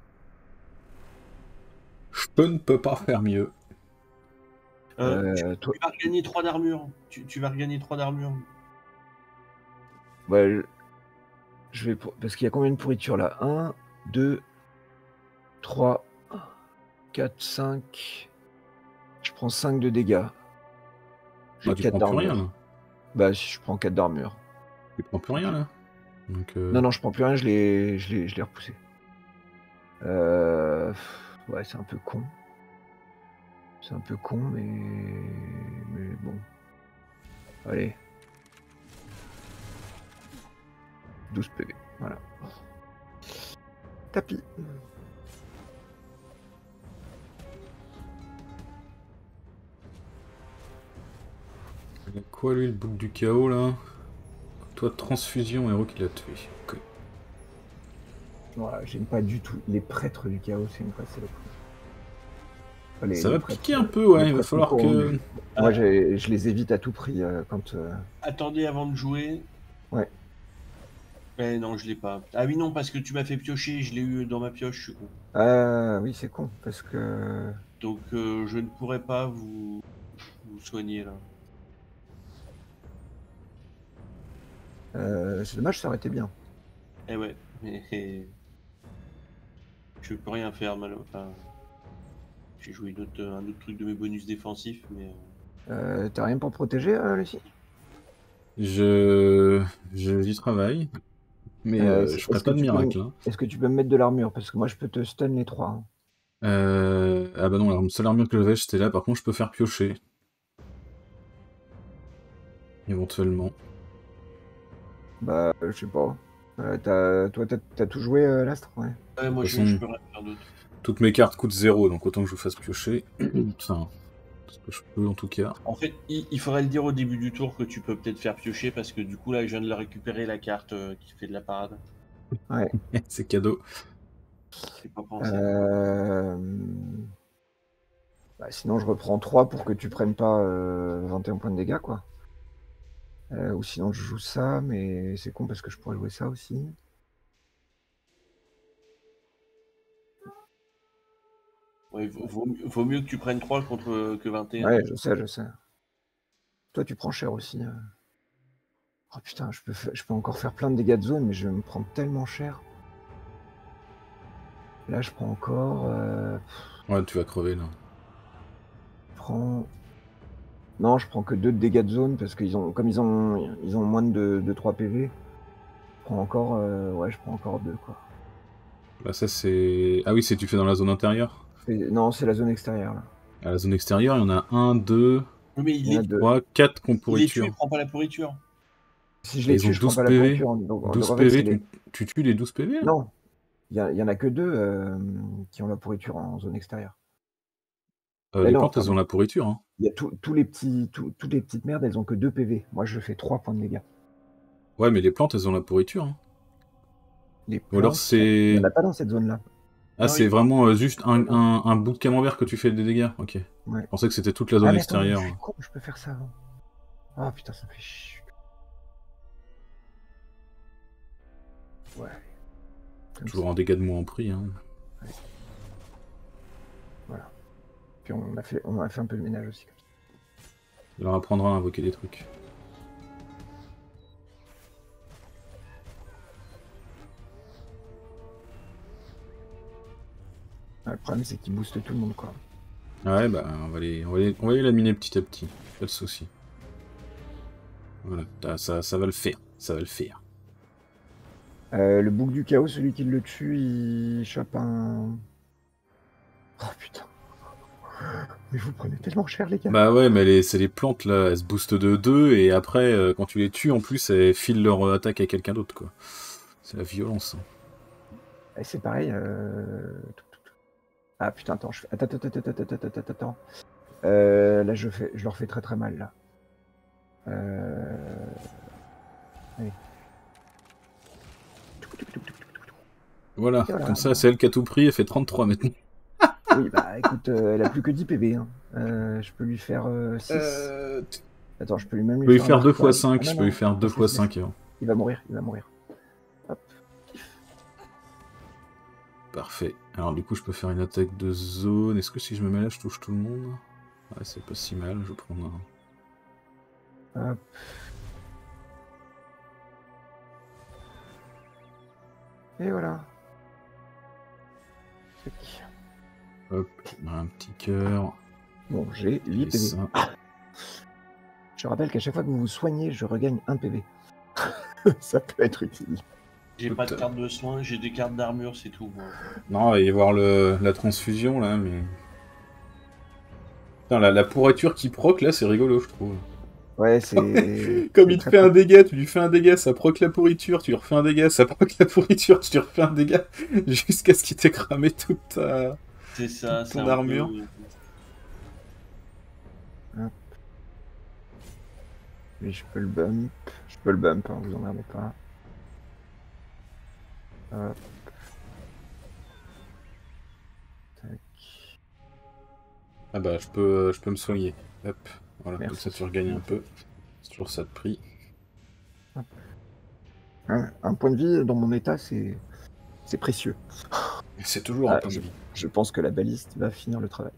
Je peux ne peux pas faire mieux. Euh, tu, Euh, toi, tu vas regagner trois d'armure. Tu, tu vas regagner trois d'armure. ouais, je- je vais pour- parce qu'il y a combien de pourritures là? un, deux, trois, quatre, cinq. Je prends cinq de dégâts. J'ai Ah, tu quatre prends plus rien d'armure. là. Bah, si je prends quatre d'armure. Tu prends plus rien là. Donc, euh... Non, non, je prends plus rien, je l'ai, je l'ai, je l'ai repoussé. Euh... Ouais, c'est un peu con. C'est un peu con, mais... mais bon. Allez. douze P V, voilà. Tapis. Il y a quoi lui, le bouc du chaos là? Toi, transfusion, héros qui l'a tué. Ok. Voilà, j'aime pas du tout. Les prêtres du chaos, c'est une vraie saloperie. Enfin, les- Ça les va prêtres, piquer un euh, peu, ouais, les il va prêtres falloir corrompus. que... Moi, j'ai- je les évite à tout prix euh, quand... euh, Attendez avant de jouer. Ouais. Eh non, je l'ai pas. Ah oui, non, parce que tu m'as fait piocher, je l'ai eu dans ma pioche, je suis con. Ah oui, c'est con, parce que... Donc euh, je ne pourrais pas vous, vous soigner là. euh, c'est dommage, ça aurait été bien. Eh ouais, mais je peux rien faire mal. Enfin, j'ai joué une autre- un autre truc de mes bonus défensifs, mais euh, Euh, T'as rien pour protéger, euh, Lucie? Je... je j'y travaille. Mais Euh, euh, est-ce- je ferai est-ce que pas de tu peux miracle. me- Hein. Est-ce que tu peux me mettre de l'armure? Parce que moi, je peux te stun les trois. Hein. Euh... Ah bah non, la seule armure que j'avais, c'était là. Par contre, je peux faire piocher. Éventuellement. Bah, je sais pas. Euh, t'as- toi, t'as t'as tout joué, euh, l'Astre? Ouais. Ouais, moi De je, toute je façon- peux rien faire d'autre. Toutes mes cartes coûtent zéro, donc autant que je vous fasse piocher. Enfin, ce que je peux en tout cas. En fait, il, il faudrait le dire au début du tour que tu peux peut-être faire piocher parce que du coup là je viens de la récupérer la carte euh, qui fait de la parade. Ouais. C'est cadeau. C'est pas pensé. Euh... Bah, sinon, je reprends trois pour que tu prennes pas euh, vingt et un points de dégâts, quoi. Euh, ou sinon, je joue ça, mais c'est con parce que je pourrais jouer ça aussi. Ouais, vaut, vaut mieux- vaut mieux que tu prennes trois contre que vingt et un. Ouais, je sais, je sais. Toi, tu prends cher aussi. euh. Oh putain, je peux, fa- je peux encore faire plein de dégâts de zone, mais je vais me prendre tellement cher. Là, je prends encore. euh, Ouais, tu vas crever là. Je prends. Non, je prends que deux de dégâts de zone parce qu'ils ont, comme ils ont, ils ont moins de, de trois P V. Je prends encore. euh, Ouais, je prends encore deux, quoi. Là, ça c'est. Ah oui, c'est tu fais dans la zone intérieure. Et- Non, c'est la zone extérieure, là. À la zone extérieure, il y en a un, deux, Oui, mais Il il y en a est, deux. trois, quatre qui ont il est tué, pourriture. il prend pas la pourriture. Si je Et les ils ont tue, je prends douze pas la P V. pourriture. Donc, donc, douze en fait, c'est P V, les... tu, tu tues les douze P V là. Non, il y, a- il y en a que deux euh, qui ont la pourriture en zone extérieure. Euh, Mais les non, plantes, elles pardon. ont la pourriture. Hein. Il y a tous tous les petits, tous- toutes les petites merdes, elles ont que deux P V. Moi, je fais trois points de dégâts. Ouais, mais les plantes, elles ont la pourriture. Hein. Les Ou alors plantes, il n'y c'est. en a pas dans cette zone-là. Ah, Non, c'est il- vraiment euh, juste un, Non. un, un bout de camembert que tu fais des dégâts. Ok. Ouais. Je pensais que c'était toute la Ah, zone mais attends, je extérieure. suis con, je peux faire ça avant. Ah putain, ça me fait chier. Ouais. Comme Toujours ça. un dégât de moins en prix. Hein. Voilà. Puis on a, fait, on a fait un peu le ménage aussi. Comme ça. Il leur apprendra à invoquer des trucs. Ah, le problème, c'est qu'il booste tout le monde, quoi. Ouais, bah, on va les, on va les, on va les laminer petit à petit. Pas de soucis. Voilà, ça, ça, ça va le faire. Ça va le faire. Euh, le bouc du chaos, celui qui le tue, il chope un... Oh putain. Mais vous prenez tellement cher, les gars. Bah ouais, mais les, c'est les plantes là, elles se boostent de deux et après, euh, quand tu les tues, en plus, elles filent leur euh, attaque à quelqu'un d'autre, quoi. C'est la violence. Hein. Et c'est pareil. Euh... Ah putain, attends, je fais... Attends, attends, attends, attends, attends, attends, attends. Euh, là, je, fais... je leur fais très très mal, là. Euh... Allez. Voilà, voilà. comme ça, c'est elle qui a tout pris, elle fait trente-trois maintenant. Oui, bah écoute, euh, elle a plus que dix P V. Hein. Euh, je peux lui faire euh, six. Euh, Attends, je peux lui même Je lui peux lui faire, faire un deux fois arcade. cinq, Ah, non, je peux lui non, faire deux laisse, fois laisse, cinq. laisse. Il va mourir, il va mourir. Hop. Parfait. Alors du coup, je peux faire une attaque de zone. Est-ce que si je me mets là, je touche tout le monde? Ouais, c'est pas si mal, je vais prendre un... Hop. Et voilà. Tac. Hop, un petit cœur. Bon, j'ai huit Et P V. ça. Je rappelle qu'à chaque fois que vous vous soignez, je regagne un P V. Ça peut être utile. J'ai pas de carte de soins, j'ai des cartes d'armure, c'est tout. Moi. Non, il va y avoir le... la transfusion là, mais... Putain, la, la pourriture qui proc là, c'est rigolo, je trouve. Ouais, c'est... Comme c'est il te très fait un fort. dégât, tu lui fais un dégât, ça proc la pourriture, tu lui refais un dégât, ça proc la pourriture, tu lui refais un dégât, jusqu'à ce qu'il t'ait cramé toute ta... C'est ça, Toute c'est ton un armure. peu... Oui, je peux le bump. Je peux le bump, hein, vous emmerdez pas. Hop. Tac. Ah bah, je peux, je peux me soigner. Hop, voilà, Merci. comme ça tu regagnes un peu. C'est toujours ça de prix. Un, un point de vie dans mon état, c'est c'est précieux. C'est toujours Ah, un point de vie. Je pense que la baliste va finir le travail.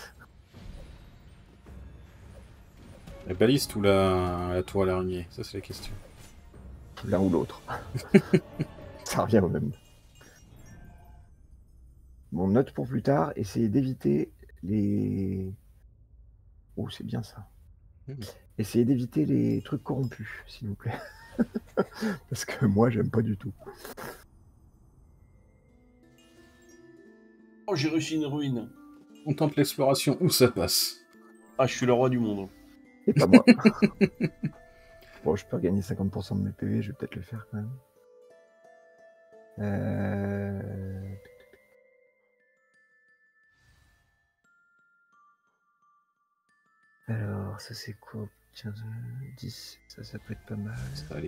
La baliste ou la, la toile araignée? Ça, c'est la question. L'un ou l'autre. Ça revient au même. Bon, note pour plus tard, essayez d'éviter les... Oh, c'est bien ça. Mmh. Essayez d'éviter les trucs corrompus, s'il vous plaît. Parce que moi, j'aime pas du tout. Oh, j'ai réussi une ruine. Contemple l'exploration, où ça passe. Ah, je suis le roi du monde. Et pas moi. Bon, je peux gagner cinquante pour cent de mes P V, je vais peut-être le faire quand même. Euh... Alors, ça c'est quoi? quinze, dix, ça, ça peut être pas mal. Allez.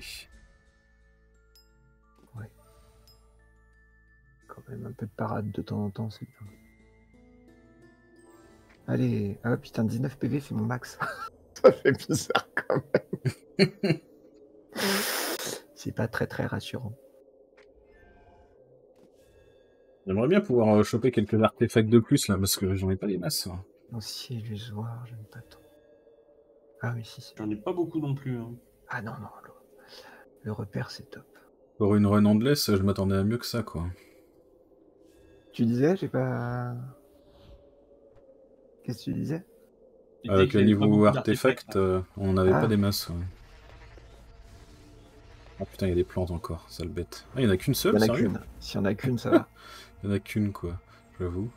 Ouais. Quand même un peu de parade de temps en temps, c'est bien. Allez, ah putain, dix-neuf P V, c'est mon max. Ça fait bizarre quand même. C'est pas très très rassurant. J'aimerais bien pouvoir euh, choper quelques artefacts de plus là, parce que j'en ai pas des masses. Hein. Lancier illusoire, j'aime pas trop. Ah oui, si, si. J'en ai pas beaucoup non plus. Hein. Ah non, non, le, le repère c'est top. Pour une run endless, je m'attendais à mieux que ça, quoi. Tu disais, j'ai pas... Qu'est-ce que tu disais? Avec le niveau artefact, euh, on n'avait Ah. pas des masses. Ouais. Ah putain, il y a des plantes encore, sale bête. Ah, il y en a qu'une seule, Il y en a sérieux qu'une. S'il y en a qu'une, ça va. Il y en a qu'une, quoi, j'avoue.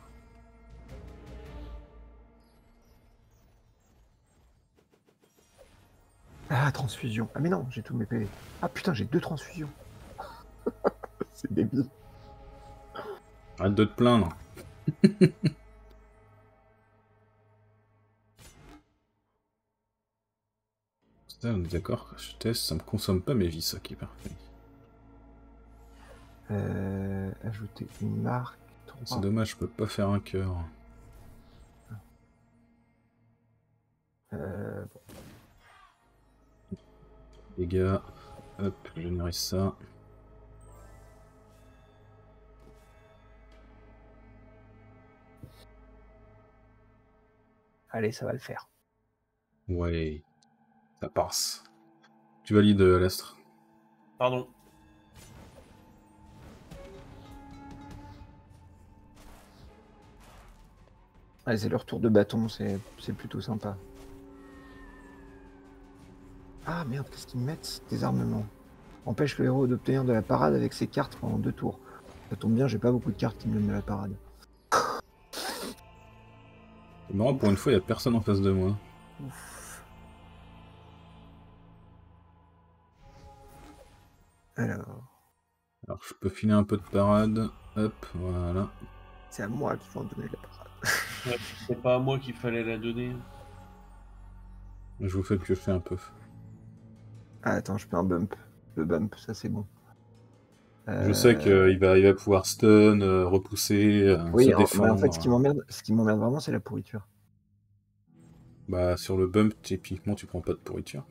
Ah, transfusion. Ah mais non, j'ai tous mes P V. Ah putain, j'ai deux transfusions. C'est débile. Arrête de te plaindre. Ça, on est d'accord, je teste, ça me consomme pas mes vies, ça qui est parfait. Euh, ajouter une marque. C'est dommage, je peux pas faire un cœur. Euh, bon. Les gars, hop, je générer ça. Allez, ça va le faire. Ouais, ça passe. Tu valides, Alastre? Pardon. Allez, c'est le retour de bâton, c'est plutôt sympa. Ah merde, qu'est-ce qu'ils me mettent? Des armements. Empêche le héros d'obtenir de la parade avec ses cartes pendant deux tours. Ça tombe bien, j'ai pas beaucoup de cartes qui me donnent de la parade. C'est marrant, pour une fois, il n'y a personne en face de moi. Ouf. Alors... Alors, je peux filer un peu de parade. Hop, voilà. C'est à moi qu'il faut en donner la parade. Ouais, c'est pas à moi qu'il fallait la donner. Je vous fais piocher un peu. Ah, attends, je peux un bump. Le bump, ça c'est bon. Je Euh... sais qu'il va, il va pouvoir stun, euh, repousser, euh, oui, se en, défendre. bah en fait, ce qui m'emmerde, ce qui m'emmerde vraiment, c'est la pourriture. Bah, sur le bump, typiquement, tu prends pas de pourriture.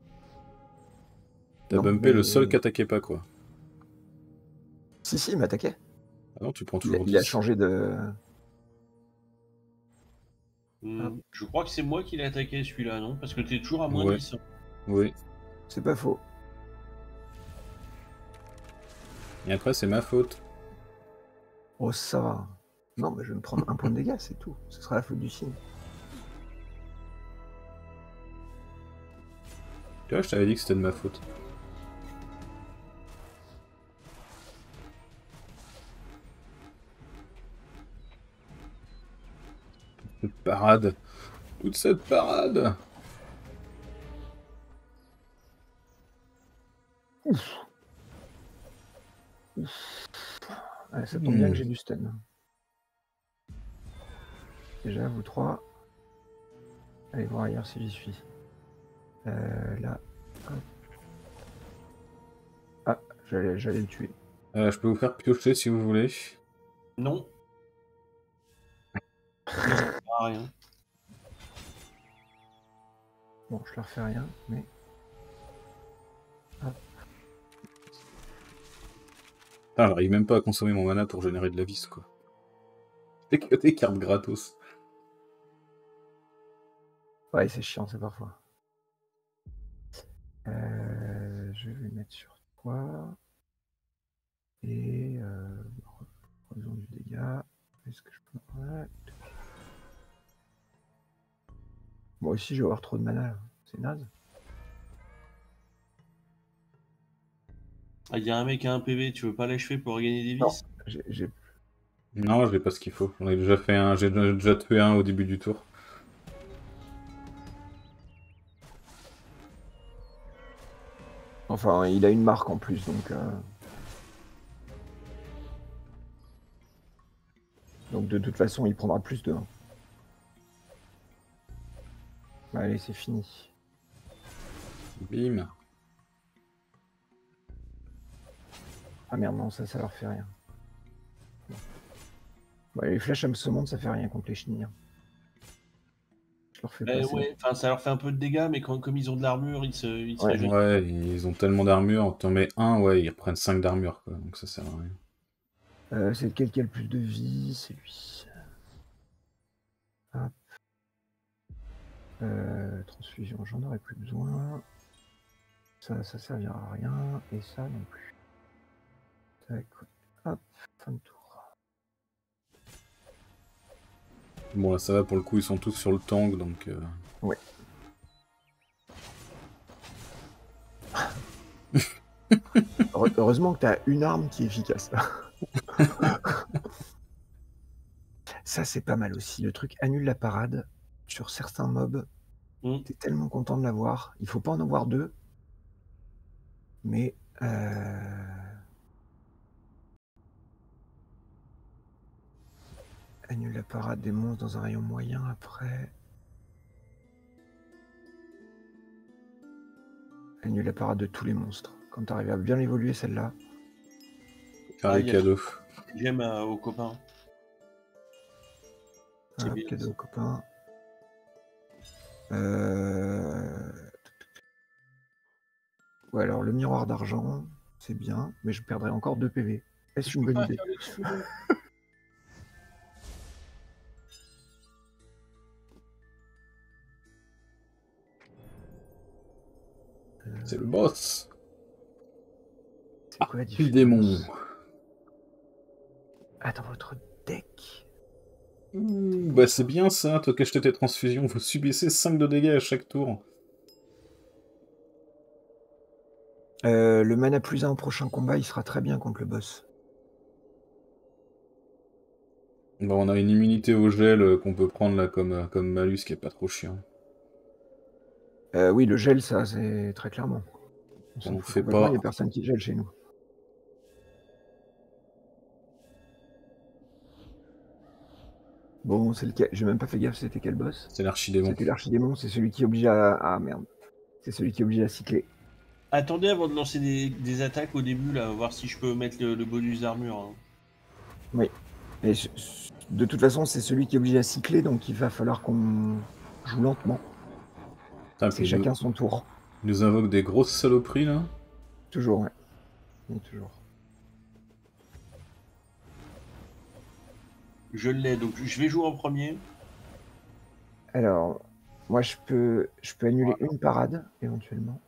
T'as Non, bumpé mais... le seul qui attaquait pas, quoi. Si, si, il m'attaquait. Ah non, tu prends Il, toujours il a dix. changé de... Mmh, je crois que c'est moi qui l'ai attaqué celui-là, non? Parce que t'es toujours à moins Ouais. dix. Hein. Oui. C'est pas faux. Et après, c'est ma faute. Oh, ça va. Non, mais je vais me prendre un point de dégâts, c'est tout. Ce sera la faute du signe. Tu vois, je t'avais dit que c'était de ma faute. Toute parade. Toute cette parade. Ouf. Ouf. Ouais, ça tombe mmh. bien que j'ai du stun. Déjà, vous trois. Allez voir ailleurs si j'y suis. Euh, là. Hop. Ah, j'allais le tuer. Euh, je peux vous faire piocher si vous voulez. Non. Ça sert à rien. Bon, je leur fais rien, mais... Hop. Ah, j'arrive même pas à consommer mon mana pour générer de la vis, quoi. C'est que des cartes gratos. Ouais, c'est chiant, ça, parfois. Euh, je vais mettre sur toi. Et... Euh, raison du dégât. Est-ce que je peux... Ouais. Moi aussi, je vais avoir trop de mana. C'est naze. Ah, il y a un mec à un P V, tu veux pas l'achever pour gagner des vis? Non, j'ai... Non, j'ai pas ce qu'il faut. J'en ai déjà fait un, j'ai déjà tué un au début du tour. Enfin, il a une marque en plus, donc... Euh... Donc de toute façon, il prendra plus de un. Allez, c'est fini. Bim. Ah merde, non, ça, ça leur fait rien. Bon, les flèches à ce monde, ça fait rien contre les chenilles. Je leur fais Eh passer. ouais, enfin, ça leur fait un peu de dégâts, mais quand, comme ils ont de l'armure, ils se, ils se Ouais. régénèrent. Ouais, ils ont tellement d'armure. T'en mets un, ouais, ils reprennent cinq d'armure, quoi. Donc ça sert à rien. Euh, c'est lequel qui a le plus de vie? C'est lui. Hop. Euh, transfusion, j'en aurais plus besoin. Ça, ça servira à rien. Et ça non plus. Tac. Hop, fin de tour. Bon, là, ça va, pour le coup, ils sont tous sur le tank, donc... Euh... Ouais. Heureusement que t'as une arme qui est efficace. Ça, c'est pas mal aussi. Le truc annule la parade. Sur certains mobs, Mm. t'es tellement content de l'avoir. Il faut pas en avoir deux. Mais... Euh... Annule la parade des monstres dans un rayon moyen après. Annule la parade de tous les monstres. Quand t'arrives à bien évoluer celle-là. Faire Ah, les y a- cadeaux. J'aime euh, aux copains. C'est Hop, bien, cadeau ça. aux copains. Euh... Ouais, alors le miroir d'argent, c'est bien, mais je perdrai encore deux P V. Est-ce Je une peux bonne pas idée? faire l'explosion. C'est le boss. C'est quoi la Puis différence? démon. Ah, dans votre deck. Ouh, bah c'est bien ça, toi qui achetais tes transfusions, vous subissez cinq de dégâts à chaque tour. Euh, le mana plus un au prochain combat, il sera très bien contre le boss. Bah on a une immunité au gel euh, qu'on peut prendre là comme, euh, comme malus qui est pas trop chiant. Euh, oui, le gel, ça, c'est très clairement. On s'en On fout fait complètement, pas. il n'y a personne qui gèle chez nous. Bon, c'est lequel? J'ai même pas fait gaffe, c'était quel boss? C'est l'archidémon. C'était l'archidémon, c'est celui qui oblige à... Ah merde. C'est celui qui oblige à cycler. Attendez avant de lancer des, des attaques au début, là, voir si je peux mettre le, le bonus d'armure. Hein. Oui. Et je- de toute façon, c'est celui qui oblige à cycler, donc il va falloir qu'on joue lentement. Ah, C'est puis il chacun nous, son tour. il nous invoque des grosses saloperies là. Toujours, ouais. Oui, toujours. Je l'ai, donc je vais jouer en premier. Alors, moi, je peux, je peux annuler une parade, éventuellement.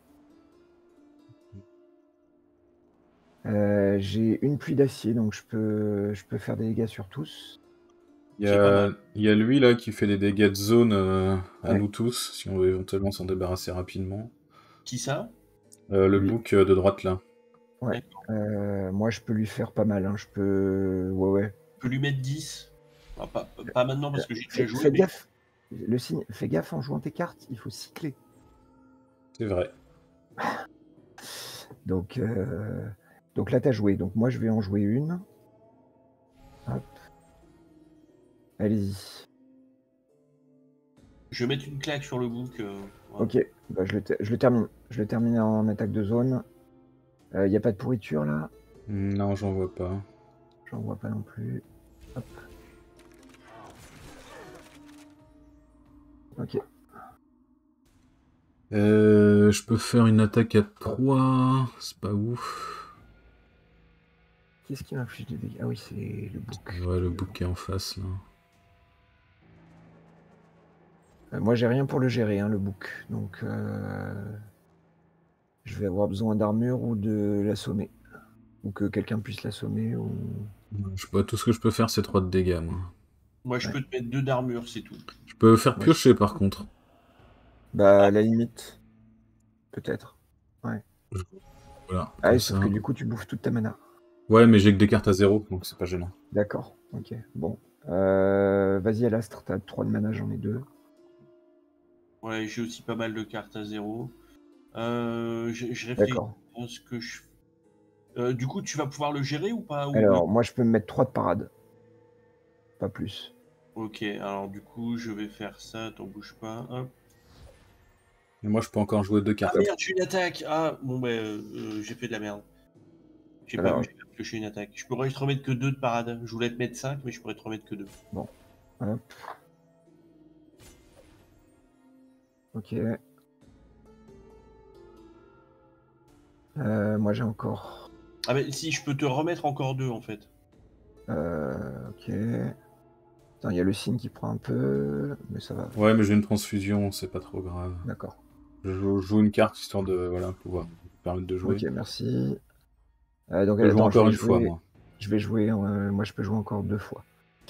Euh, j'ai une pluie d'acier, donc je peux, je peux faire des dégâts sur tous. Il y, C'est pas a, mal. il y a lui là qui fait des dégâts de zone euh, à Ouais. nous tous, si on veut éventuellement s'en débarrasser rapidement. Qui ça? Euh, le Lui. bouc euh, de droite là. Ouais. Euh, moi, je peux lui faire pas mal. Hein. Je peux. Ouais, ouais. Je peux lui mettre dix. Enfin, pas, pas maintenant parce que j'ai déjà Fais, joué. fais mais- gaffe. Le signe, fais gaffe en jouant tes cartes, il faut cycler. C'est vrai. Donc, euh, donc là, tu as joué. Donc moi, je vais en jouer une. Hop. Allez-y. Je vais mettre une claque sur le bouc. euh, voilà. Ok, bah, je, le te- je le termine. Je le termine en attaque de zone. Il n'y a pas de pourriture là. Non, j'en vois pas. J'en vois pas non plus. Hop. Ok. Euh, je peux faire une attaque à trois. C'est pas ouf. Qu'est-ce qui m'inflige des dégâts? Ah oui, c'est le bouc. Ouais, le bouc qui est en face là. Euh, moi, j'ai rien pour le gérer, hein, le bouc. Donc, euh, je vais avoir besoin d'armure ou de l'assommer. Ou que quelqu'un puisse l'assommer. Ou... Je sais pas, tout ce que je peux faire c'est trois de dégâts moi. Moi, je Ouais. peux te mettre deux d'armure, c'est tout. Je peux faire Moi, piocher par contre. Bah, à la limite. Peut-être. Ouais. Voilà. Ah, comme et sauf ça. que du coup, tu bouffes toute ta mana. Ouais, mais j'ai que des cartes à zéro, donc c'est pas gênant. D'accord. Ok. Bon. Euh, vas-y, Alastre, t'as trois de mana, j'en ai deux. Ouais, j'ai aussi pas mal de cartes à zéro. Euh, je, je réfléchis. D'accord. Euh, ce que je... Euh, du coup, tu vas pouvoir le gérer ou pas ou... Alors, moi, je peux me mettre trois de parade. Pas plus. Ok, alors du coup, je vais faire ça, t'en bouge pas. Hop. Et moi, je peux encore jouer deux Ah cartes. merde, j'ai une attaque. Ah, bon, bah, euh, euh, j'ai fait de la merde. J'ai pas Alors, vu, j'ai pas pioché une attaque. Je pourrais te remettre que deux de parade. Je voulais te mettre cinq, mais je pourrais te remettre que deux. bon. Hop. Ok. Euh, moi, j'ai encore... Ah bah si, je peux te remettre encore deux, en fait. Euh, ok. Attends, il y a le signe qui prend un peu, mais ça va. Ouais, mais j'ai une transfusion, c'est pas trop grave. D'accord. Je joue, je joue une carte histoire de voilà, pouvoir me permettre de jouer. Ok, merci. Euh, donc, Je joue attends, encore je vais une fois, jouer... moi. Je vais jouer... euh, moi, je peux jouer encore deux fois.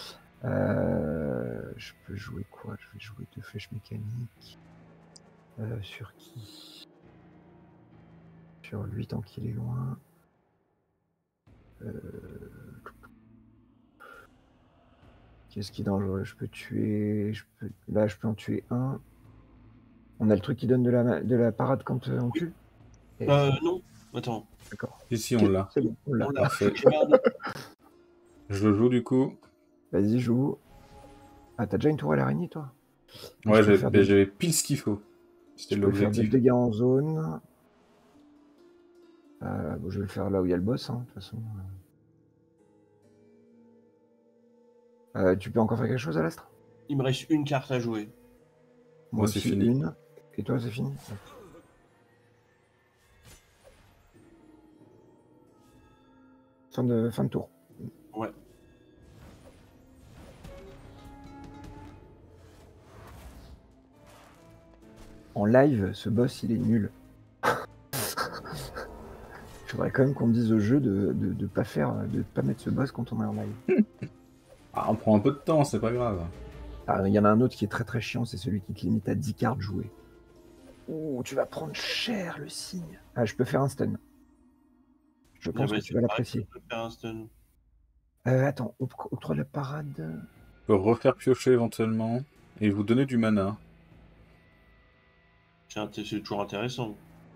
Euh, je peux jouer quoi? Je vais jouer deux flèches mécaniques. Euh, sur qui? Sur lui, tant qu'il est loin. Euh... Qu'est-ce qui est dangereux? Je peux tuer... Je peux... Là, je peux en tuer un. On a le truc qui donne de la, de la parade quand euh, on tue? Et... Euh, non. Attends. D'accord. Ici, on Ok, l'a. c'est bon, on l'a. On l'a. Parfait. J'ai merdé. Je le joue du coup. Vas-y, joue. Ah, t'as déjà une tour à l'araignée, toi? Ouais, Je peux faire j'avais des- j'avais pile ce qu'il faut. C'était Je peux faire des l'objectif. dégâts en zone. Euh, bon, je vais le faire là où il y a le boss, hein, de toute façon. Euh, tu peux encore faire quelque chose, Alastre? Il me reste une carte à jouer. Moi Moi, c'est aussi, fini. une. Et toi, c'est fini? Fin de, fin de tour. Ouais. En live, ce boss, il est nul. Il faudrait quand même qu'on dise au jeu de, de, de pas faire, de pas mettre ce boss quand on est en live. Ah, on prend un peu de temps, c'est pas grave. Ah, il y en a un autre qui est très très chiant, c'est celui qui te limite à dix cartes jouées. Oh, tu vas prendre cher le signe. Ah, je peux faire un stun. Je pense Ah bah, que tu c'est vas pareil, l'apprécier. je peux faire un stun. Euh, attends, oc- octroi de la parade. Je peux refaire piocher éventuellement et vous donner du mana. C'est int- c'est toujours intéressant.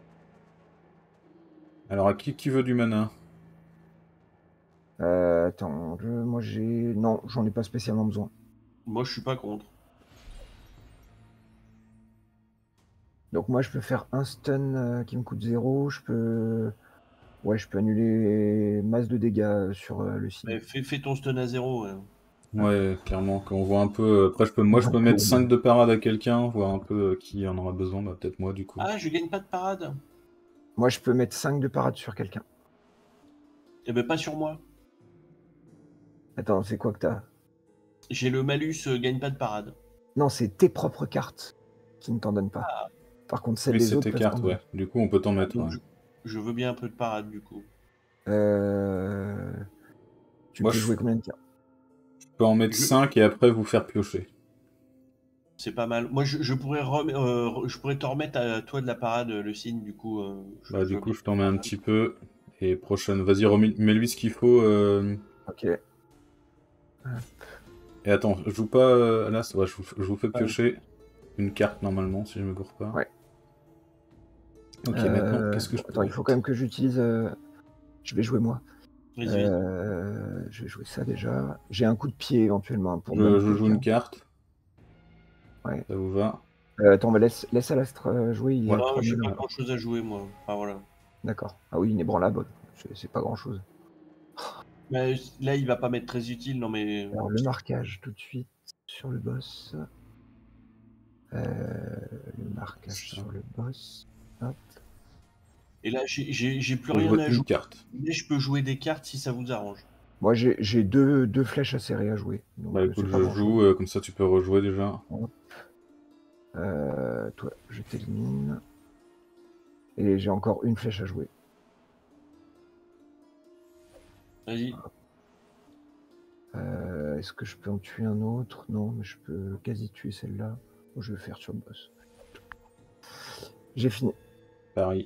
Alors, à qui, qui veut du mana? Euh, attends, je- moi j'ai. Non, j'en ai pas spécialement besoin. Moi, je suis pas contre. Donc moi je peux faire un stun euh, qui me coûte zéro. Je peux. Ouais, je peux annuler masse de dégâts sur euh, le signe. Mais fais, fais ton stun à zéro. Ouais. Ouais, clairement, quand on voit un peu... Après, je peux, moi, je peux mettre cinq de parade à quelqu'un, voir un peu euh, qui en aura besoin. Bah, peut-être moi, du coup. Ah, je gagne pas de parade. Moi je peux mettre cinq de parade sur quelqu'un. Eh ben, pas sur moi. Attends, c'est quoi que t'as? J'ai le malus, euh, gagne pas de parade. Non, c'est tes propres cartes qui ne t'en donnent pas. Ah. Par contre, celles Oui, des c'est autres tes peuvent cartes, t'en donner. ouais. Du coup, on peut t'en mettre, Donc, ouais. je, je veux bien un peu de parade, du coup. Euh... Tu Moi, peux je- jouer combien de cartes? Je peux en mettre Je- cinq et après vous faire piocher. C'est pas mal. Moi, je, je pourrais rem- euh, je pourrais te remettre à toi de la parade, euh, le signe, du coup. euh, je, Bah, je du veux coup, bien. je t'en mets un petit peu. Et prochaine, vas-y, remets- mets-lui ce qu'il faut. euh, Ok. Et attends, je joue pas euh, là, ouais, je, vous, je vous fais Ouais. piocher une carte normalement, si je me gourre pas. Ouais. Ok, Euh, maintenant, qu'est-ce que bon, je peux attends, il faut quand même que j'utilise. euh, Je vais jouer moi. Vas-y, vas-y. Euh, Je vais jouer ça déjà. J'ai un coup de pied éventuellement pour Je, ban je joue quelqu'un. une carte. Ouais. Ça vous va? Euh, attends, bah laisse, laisse Alastre euh, jouer. Il Ouais. a Non, trois j'ai mille. pas grand chose à jouer, moi. Enfin, voilà. D'accord. Ah oui, inébranlable. C'est c'est pas grand chose. Mais là, il va pas m'être très utile, non, mais. Alors, le marquage tout de suite sur le boss. Euh, le marquage Ça. sur le boss. Hop. Et là, j'ai- j'ai j'ai plus Je rien joue à une jouer. carte. Mais je peux jouer des cartes si ça vous arrange. Moi, j'ai j'ai deux, deux flèches à serrer à jouer. Donc, Bah euh, écoute, c'est pas je grand joue, chose. euh, comme ça tu peux rejouer déjà. Euh, toi, je t'élimine. Et j'ai encore une flèche à jouer. Vas-y. Euh, Est-ce que je peux en tuer un autre? Non, mais je peux quasi tuer celle-là. Bon, je vais faire sur le boss. J'ai fini. Pareil.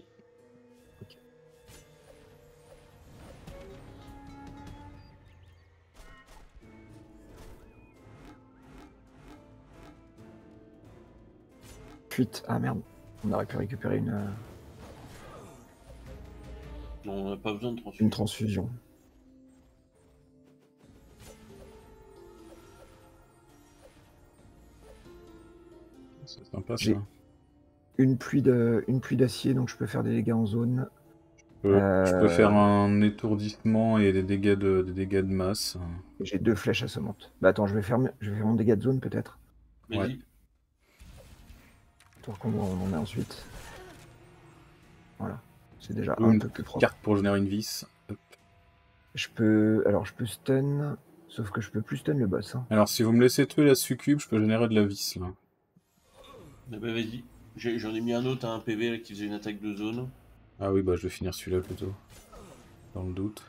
Fuite. Ah merde. On aurait pu récupérer une. euh, Non, on n'a pas besoin de transfusion. Une transfusion. C'est sympa J'ai ça. une pluie de, une pluie d'acier, donc je peux faire des dégâts en zone. Je peux, je peux faire Euh, un étourdissement et des dégâts de, des dégâts de masse. J'ai deux flèches assommante. Bah attends, je vais faire, je vais faire mon dégât de zone peut-être. Vas-y. Ouais. Pour qu'on voit où on en est ensuite. Voilà. C'est déjà Ou un une peu plus propre. carte pour générer une vis. Hop. Je peux. Alors je peux stun. Sauf que je peux plus stun le boss. Hein. Alors si vous me laissez tuer la succube, je peux générer de la vis là. Eh ben, vas-y. J'ai- J'en ai mis un autre à un P V là, qui faisait une attaque de zone. Ah oui, bah je vais finir celui-là plutôt. Dans le doute.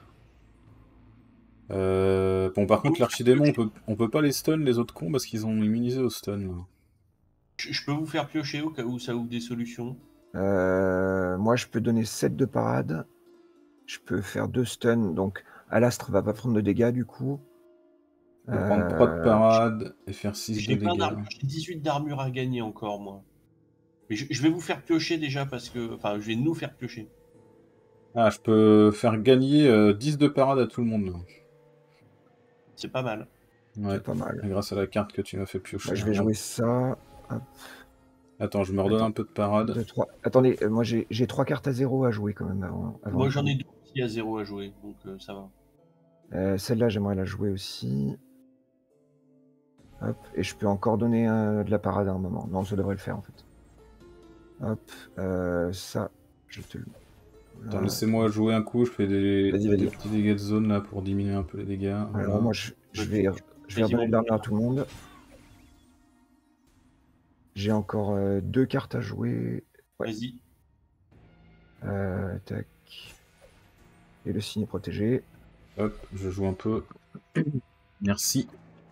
Euh... Bon, par contre, l'archidémon, on peut, on peut pas les stun les autres cons parce qu'ils ont immunisé au stun. Là. Je, je peux vous faire piocher au cas où ça ouvre des solutions. Euh, moi je peux donner sept de parade. Je peux faire deux stuns. Donc Alastre va pas prendre de dégâts du coup. Je peux prendre trois de Euh, parade et faire six de J'ai plein dégâts. d'armures, j'ai dix-huit d'armure à gagner encore, moi. Mais je, je vais vous faire piocher déjà parce que. Enfin, je vais nous faire piocher. Ah, je peux faire gagner euh, dix de parade à tout le monde. Là. C'est pas mal. Ouais, C'est pas mal. grâce à la carte que tu m'as fait piocher. Bah, je vais jouer ça. Hop. Attends, je me redonne Attends. un peu de parade. Deux, trois. Attendez, euh, moi j'ai j'ai trois cartes à zéro à jouer quand même avant. avant Moi, de j'en jouer. ai deux aussi à zéro à jouer, donc euh, ça va. Euh, Celle-là, j'aimerais la jouer aussi. Hop. Et je peux encore donner euh, de la parade à un moment. Non, ça devrait le faire en fait. Hop. Euh, ça, je te le. Attends, Là. laissez-moi jouer un coup, je fais des, Vas-y, des vas-y. petits dégâts de zone là pour diminuer un peu les dégâts. Voilà. Alors moi, je, je vais, je vais Vas-y, redonner de bon. l'armure à tout le monde. J'ai encore euh, deux cartes à jouer. Ouais. Vas-y. Euh, tac. Et le signe est protégé. Hop, je joue un peu. Merci.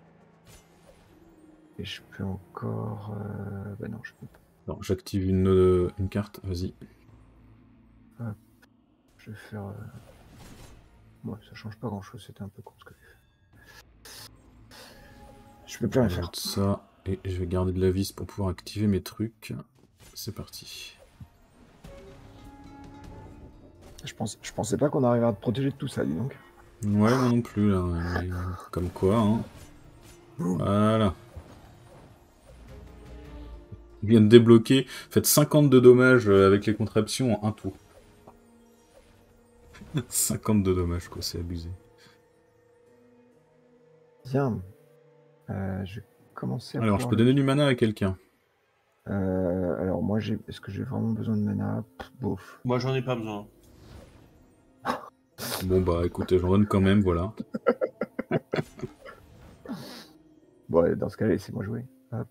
Et je peux encore... Euh... Bah non, je peux pas. Non, j'active une, euh, une carte, vas-y. Hop. Je vais faire... Euh... Bon, ça change pas grand-chose, c'était un peu con ce que j'ai fait. Je peux plus rien faire. Ça, et je vais garder de la vis pour pouvoir activer mes trucs. C'est parti. Je, pense... je pensais pas qu'on arriverait à te protéger de tout ça, dis donc. Ouais, moi non plus, là. Mais comme quoi, hein. Voilà. Il vient de débloquer. Faites cinquante de dommages avec les contraptions en un tour. cinquante de dommages, quoi, c'est abusé. Bien. Euh, je vais commencer à Alors, je pouvoir peux le- donner du mana à quelqu'un. Euh, alors moi, j'ai... est-ce que j'ai vraiment besoin de mana? Pff, bof. Moi, j'en ai pas besoin. Bon, bah, écoutez, j'en donne quand même, voilà. Bon, ouais, dans ce cas-là, laissez-moi jouer. Hop.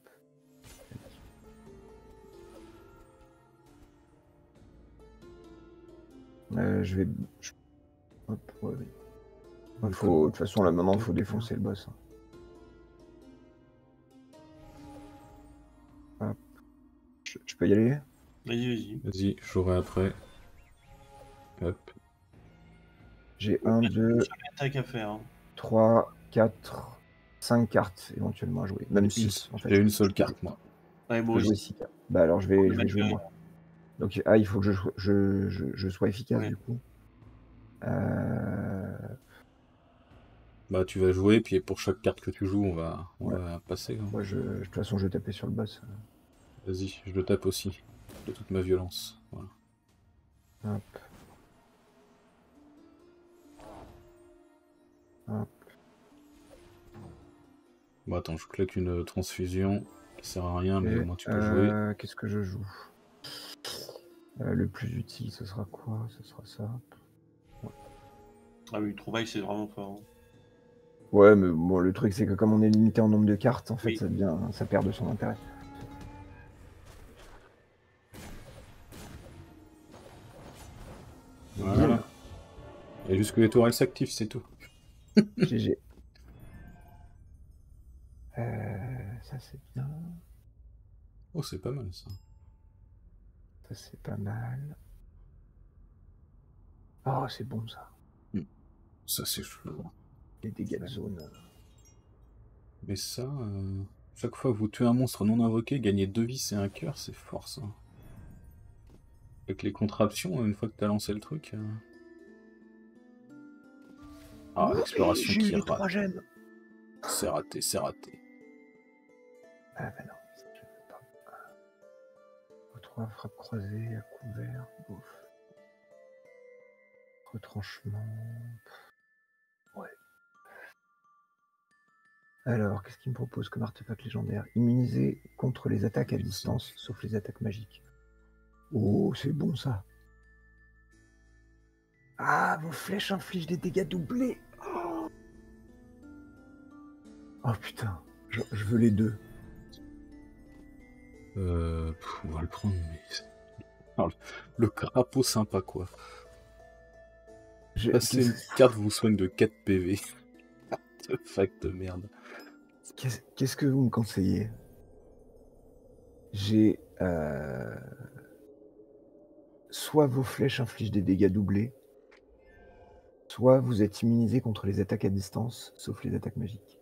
Euh, je vais... je- Hop, ouais, ouais. Il faut... De toute façon, là, maintenant, il faut défoncer le boss. Hop. Je, je peux y aller? Vas-y, vas-y. Vas-y, j'aurai après. Hop. J'ai un, deux, Attaque à faire. Hein. trois, quatre, cinq cartes éventuellement à jouer. Même six, en fait. J'ai une seule carte, moi. Ouais, Je moi peux jouer aussi. six cartes. Bah alors, je vais, je vais Ouais, jouer ouais. moi. Donc, ah, il faut que je, je, je, je sois efficace, Ouais. du coup. Euh... Bah, tu vas jouer, puis pour chaque carte que tu joues, on va, on Ouais. va passer. Hein. Moi, je... de toute façon, je vais taper sur le boss. Vas-y, je le tape aussi. De toute ma violence. Voilà. Hop. Hop. Bon, attends, je claque une transfusion qui sert à rien, mais Et, au moins tu peux jouer. euh, Qu'est-ce que je joue? Euh, le plus utile, ce sera quoi? Ce sera ça. Ah oui, trouvaille, c'est vraiment fort. Hein. Ouais, mais bon, le truc, c'est que comme on est limité en nombre de cartes, en fait, Oui. ça devient, ça perd de son intérêt. Voilà. Bien. Et jusque les tourelles s'activent, c'est tout. G G. Euh, ça, c'est bien. Oh, c'est pas mal ça. Ça, c'est pas mal. Oh, c'est bon, ça. Ça, c'est chaud. Les dégâts de zone. Mais ça, euh, chaque fois que vous tuez un monstre non invoqué, gagnez deux vis et un cœur, c'est fort ça. Avec les contraptions, une fois que t'as lancé le truc. Euh... Ah, Oui, l'exploration j'ai eu qui les rate. trois gemmes. C'est raté, c'est raté. Ah bah non, ça, je veux pas. Aux trois frappes croisées, à couvert, bouf. Retranchement. Ouais. Alors, qu'est-ce qu'il me propose comme artefact légendaire? Immunisé contre les attaques à distance, sauf les attaques magiques. Oh, c'est bon ça. Ah, vos flèches infligent des dégâts doublés. Oh, oh putain, je, je veux les deux. Euh, pff, on va le prendre, mais... Alors, le crapaud sympa, quoi. Je- Passez une Qu'est-ce carte vous soigne de quatre P V. Artefact de merde. qu'est-ce- qu'est-ce que vous me conseillez? J'ai... euh, Soit vos flèches infligent des dégâts doublés, soit vous êtes immunisé contre les attaques à distance, sauf les attaques magiques.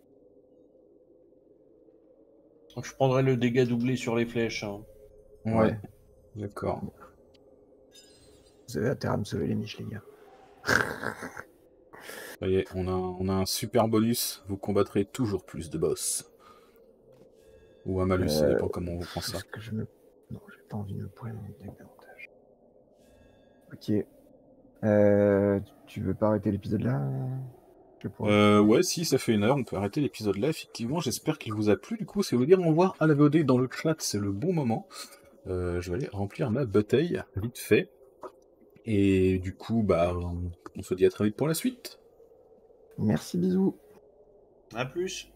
Je prendrais le dégât doublé sur les flèches. Hein. Ouais, d'accord. Vous avez intérêt à me sauver les miches, les gars. Ça y est, on a, on a un super bonus. Vous combattrez toujours plus de boss. Ou un malus, ça Euh, dépend comment on prend ça. Est-ce que je me... Non, j'ai pas envie de me pourrir mon deck davantage. Ok. Euh, tu veux pas arrêter l'épisode là? Je pourrais. Euh, ouais, si, ça fait une heure, on peut arrêter l'épisode là, effectivement. J'espère qu'il vous a plu. Du coup, si vous voulez dire au revoir à la V O D dans le chat, c'est le bon moment. Euh, je vais aller remplir ma bouteille, vite fait. Et du coup, bah, on, on se dit à très vite pour la suite. Merci, bisous. À plus.